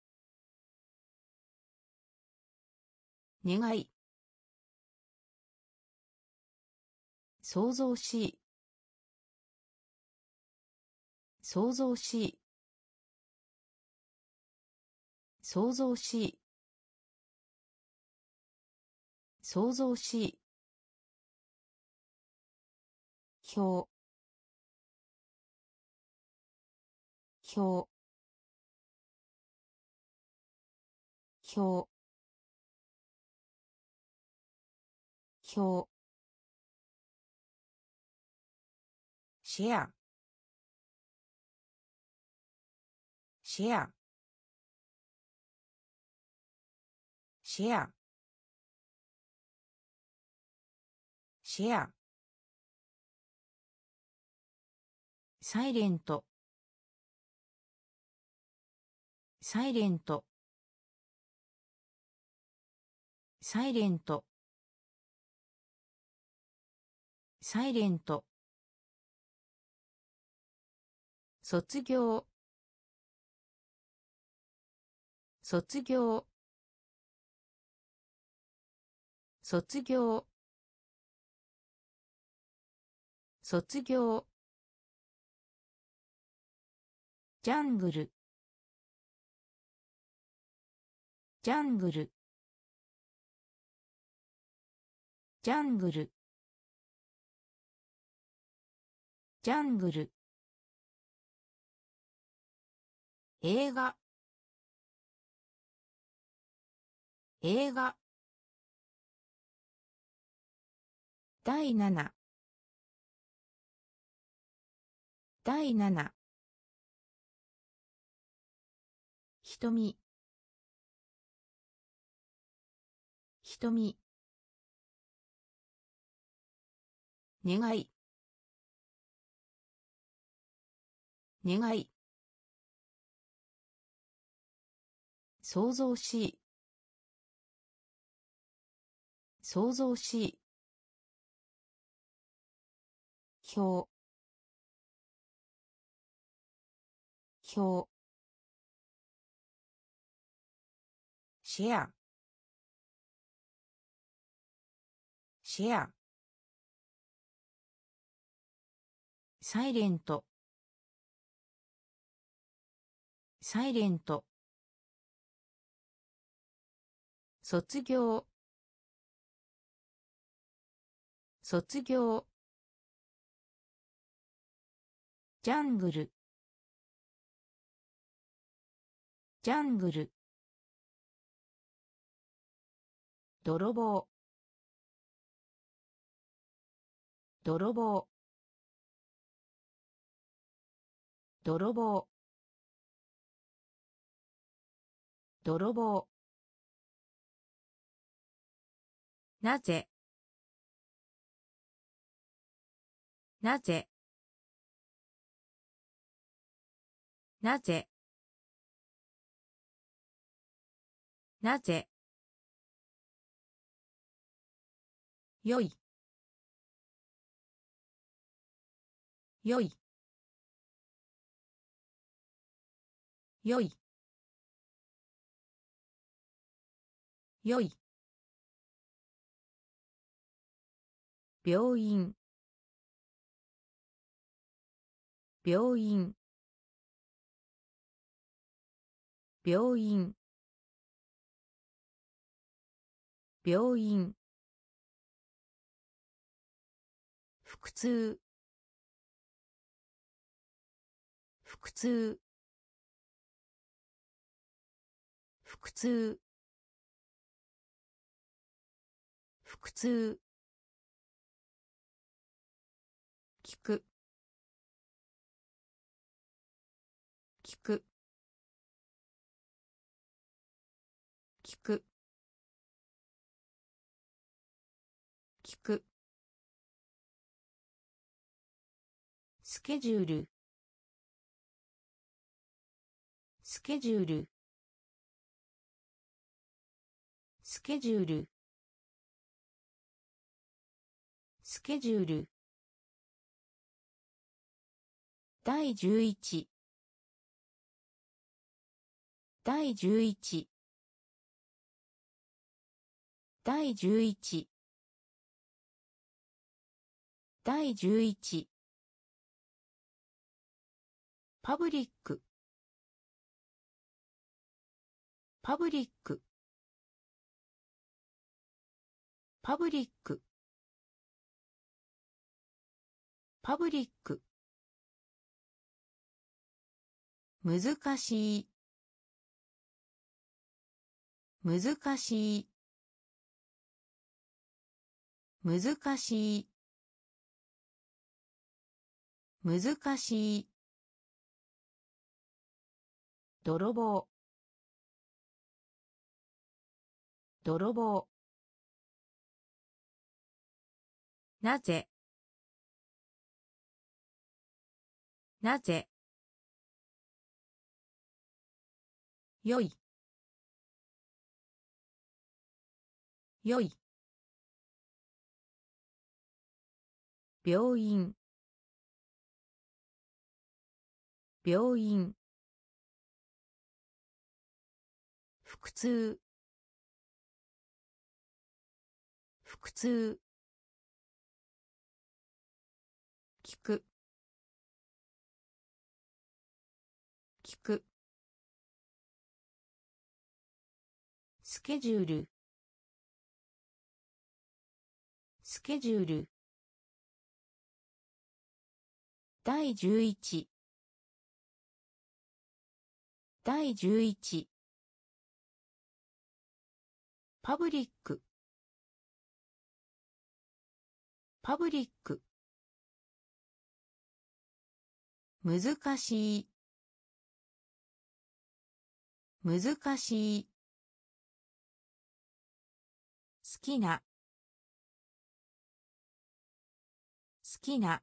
願い、想像し、想像し、想像し、想像し、表、表、表、表、シェア、シェア、シェア、シェア、サイレント、サイレント、サイレント、サイレント、卒業、卒業、卒業、卒業、ジャングル、ジャングル、ジャングル、ジャングル、映画、映画、第7、第7、瞳、瞳、願い、願い、想像し、想像し、表、表、シェア、シェア、サイレント、サイレント、卒業、卒業、ジャングル、ジャングル、泥棒、泥棒、泥棒、泥棒、なぜ、なぜ、なぜ、なぜ、よい、よい、よい、よい、病院、病院、病院、病院、腹痛、腹痛、腹痛、腹痛、聞く、 聞く聞くスケジュールスケジュールスケジュールスケジュール第11第11第11第11パブリックパブリックパブリックパブリック難しい難しい難しい難しい泥棒泥棒なぜなぜよいよい病院病院腹痛腹痛聞く聞くスケジュールスケジュール第11第11パブリックパブリック難しい難しい好きな好きな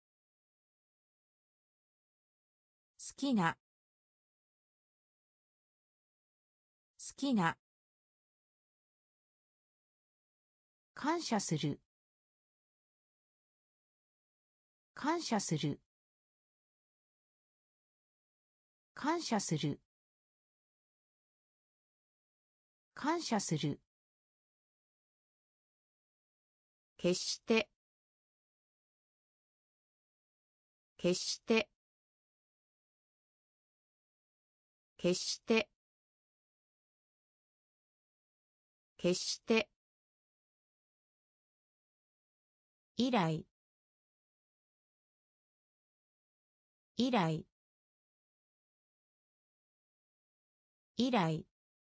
好きな好きな感謝する感謝する感謝する感謝する決して決して決して決して以来以来以来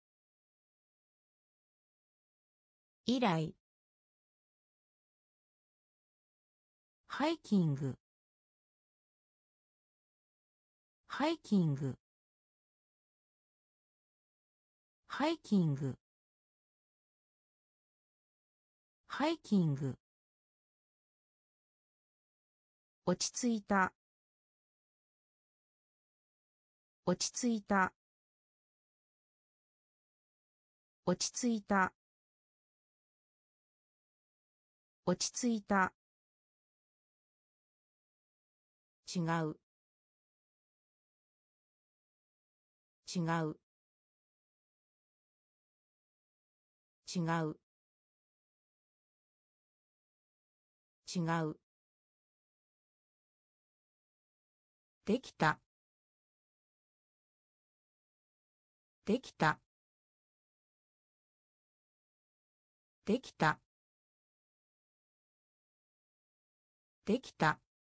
以来ハイキングハイキングハイキングハイキング落ち着いた落ち着いた落ち着いた落ち着いた違う違う違う違うできたできたできたできた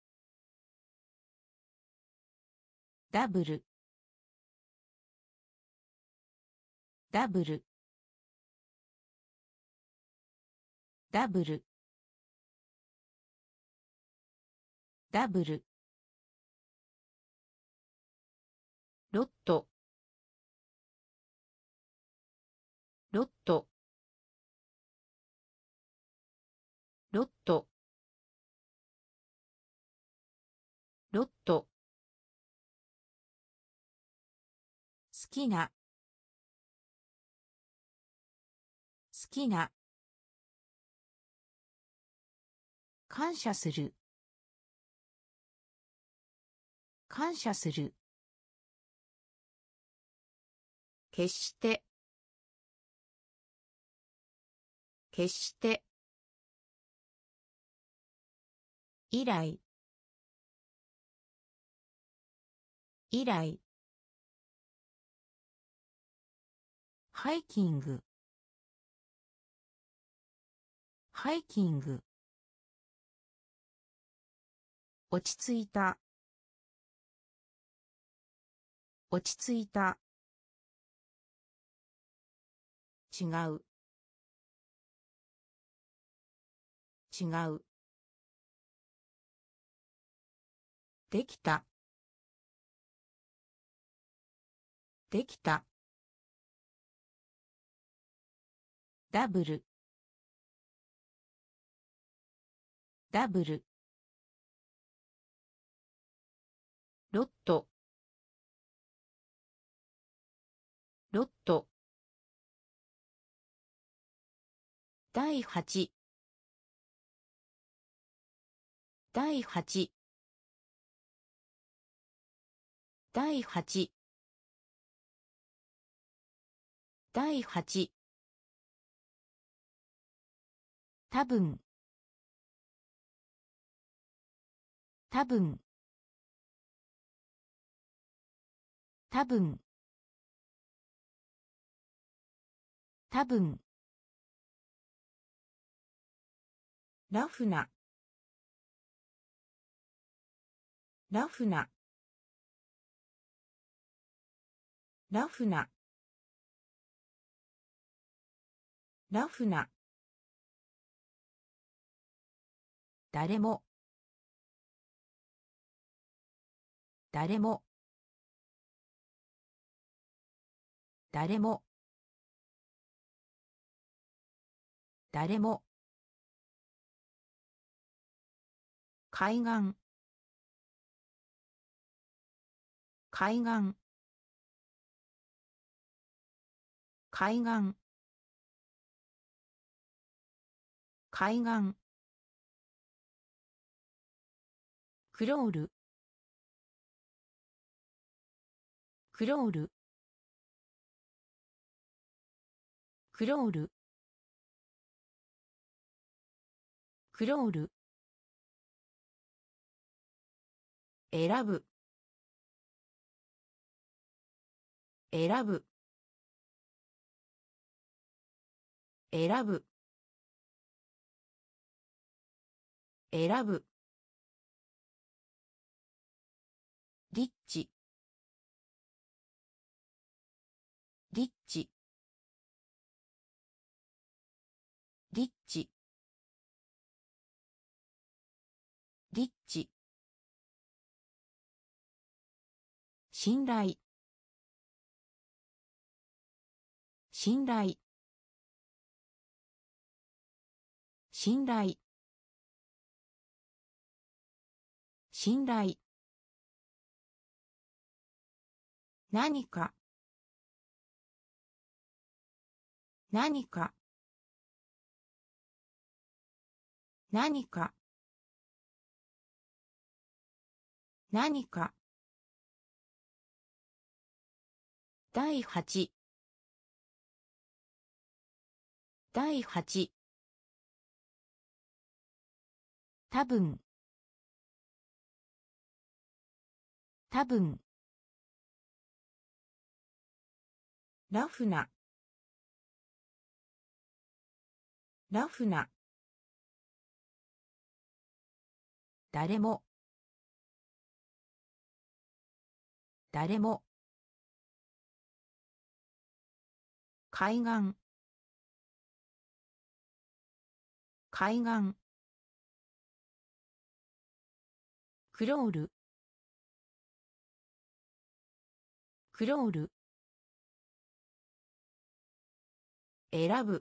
ダブルダブルダブルダブルロットロットロットロット好きな好きな感謝する感謝する決して決して以来以来ハイキングハイキング落ち着いた落ち着いた違う違うできたできたダブルダブルロットロット第8第8第8第8多分多分多分多分ラフなラフなラフなラフな誰も誰も誰も誰も海岸海岸海岸海岸クロールクロールクロールクロール選ぶ選ぶ選ぶ選ぶリッチリッチリッチリッチ信頼信頼信頼信頼何か何か何か何か第8第8多分多分ラフなラフな誰も誰も海岸海岸クロールクロール選ぶ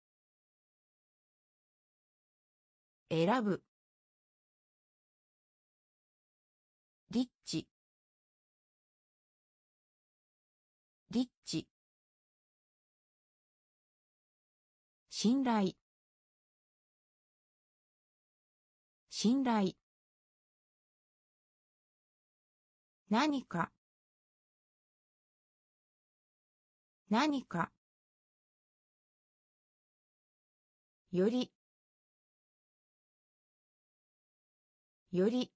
選ぶリッチリッチ信頼信頼何か何かよりより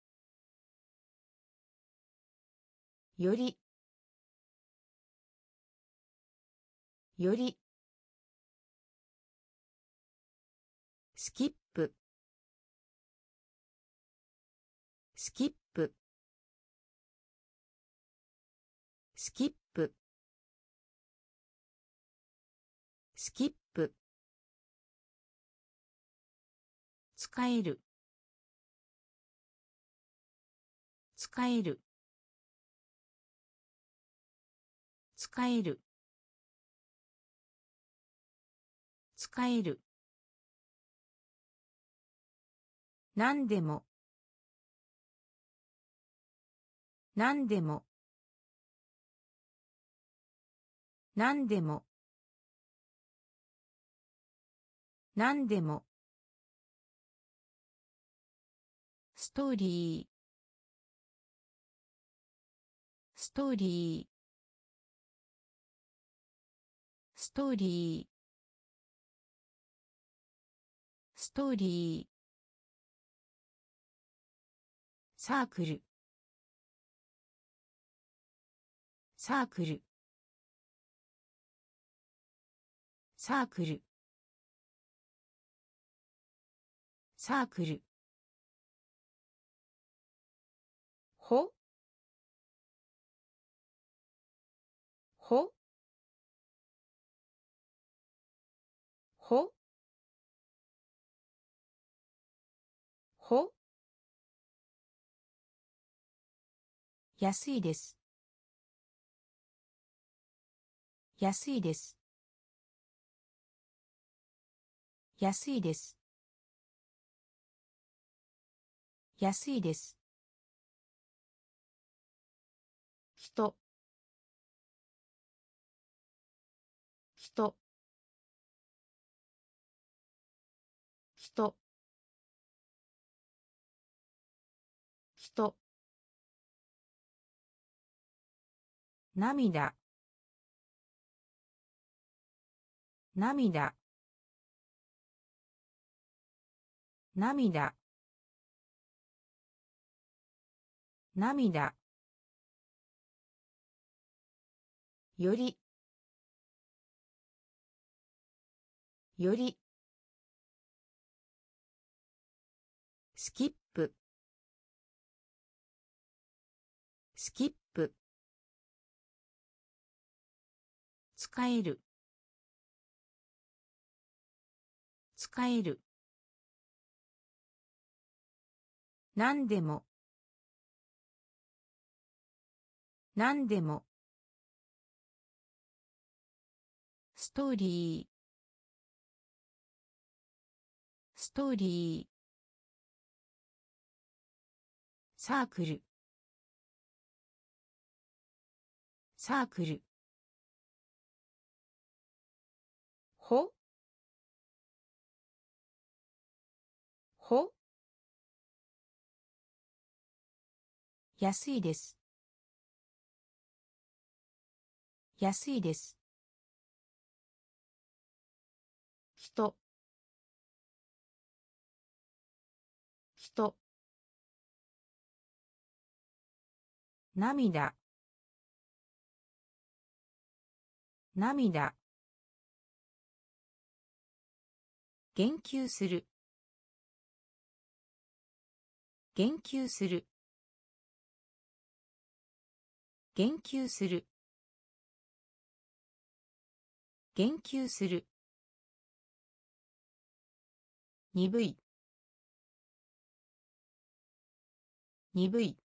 よりよりスキップスキップスキップスキップ使える使える使える使える何でも何でも何でも何でもストーリーストーリーストーリーストーリーサークルサークルサークルサークルほほほほ安いです安いです安いです安いです人人人人涙涙涙涙よりよりスキップスキップ使える使える何でも何でもストーリーストーリーサークルサークルほほ安いです安いです人人涙涙言及する言及する言及する言及する鈍い鈍い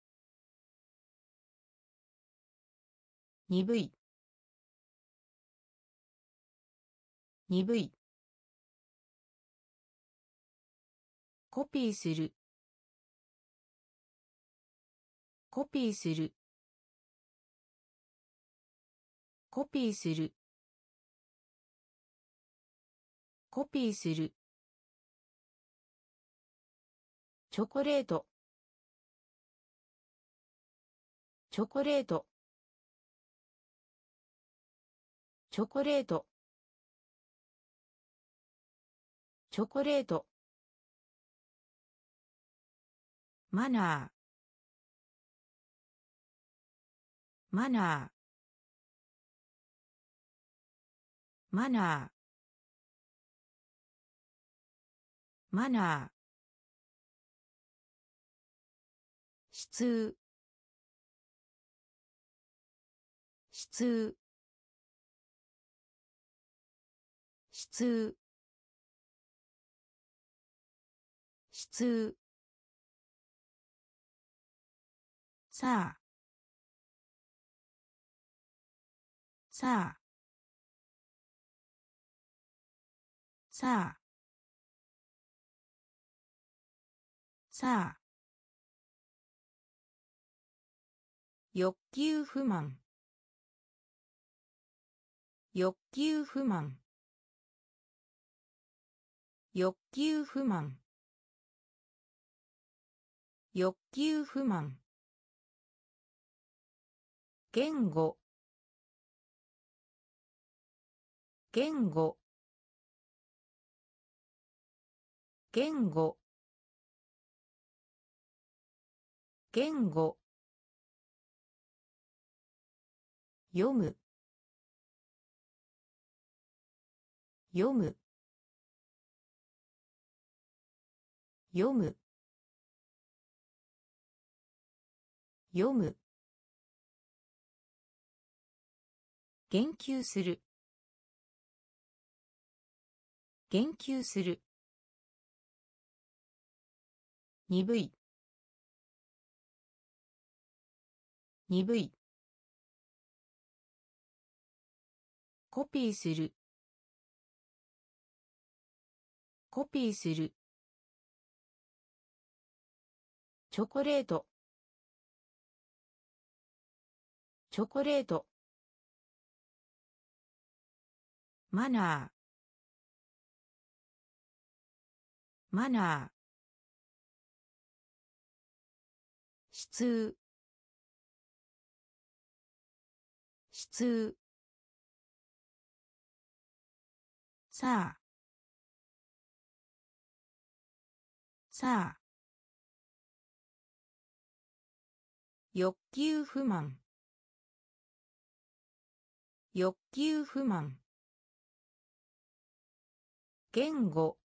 鈍い鈍い。コピーする。コピーする。コピーする。コピーする。チョコレート。チョコレート。チョコレート。チョコレート。マナー。マナー。マナー。マナー。質。質。質。質。さあ。さあ。さあ。さあ。欲求不満。欲求不満。欲求不満。欲求不満。言語。言語。言語。言語。読む。読む。読む。読む。言及する。言及する。鈍い。鈍い。コピーする。コピーする。チョコレート。チョコレート。マナー。マナー。質。質。さあ。さあ。欲求不満。欲求不満。言語。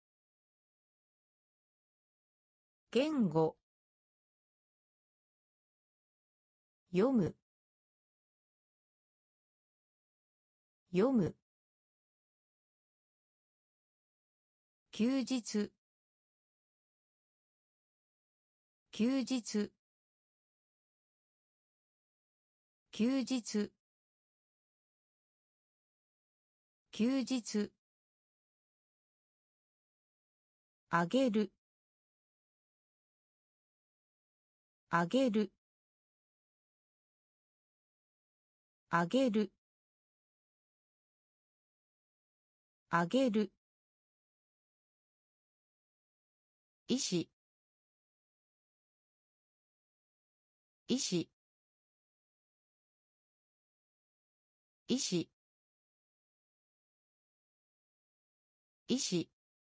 言語。読む。読む。休日。休日。休日。休日。あげる。あげる。あげる。あげる。医師。医師。医師。医師。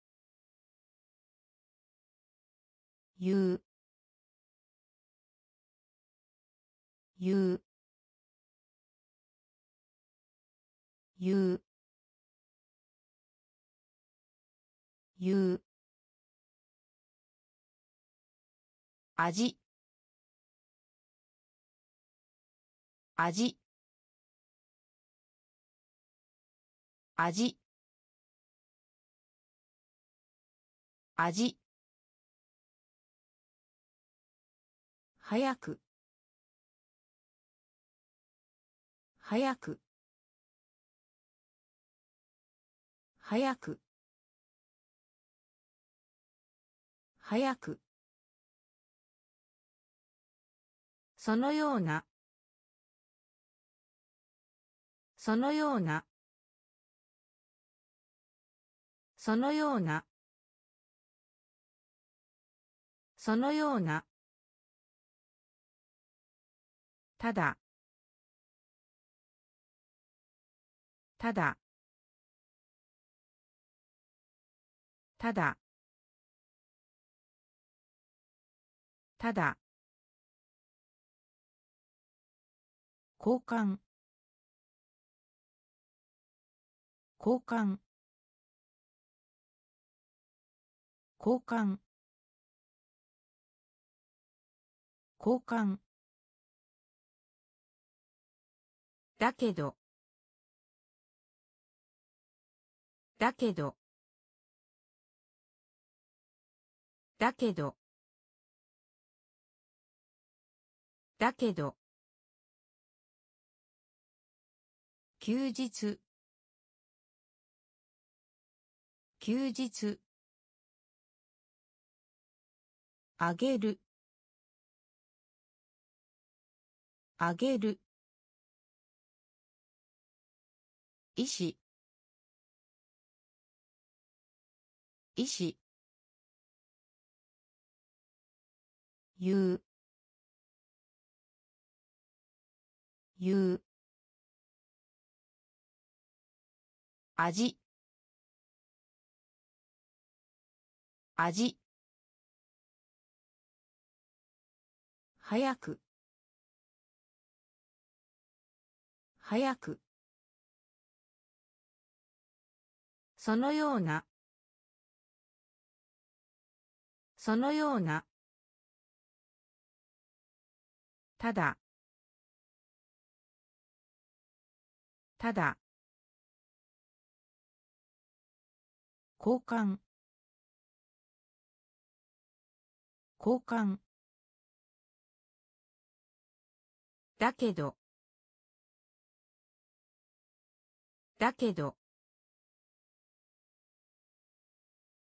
言う。言う。言う。言う。味。味。味。味。早く。早く。 早く早くそのようなそのようなそのようなそのようなただただただただ交換交換交換交換だけどだけどだけどだけど休日休日あげるあげる医師医師言う言う味味早く早くそのようなそのようなただただ交換交換だけどだけど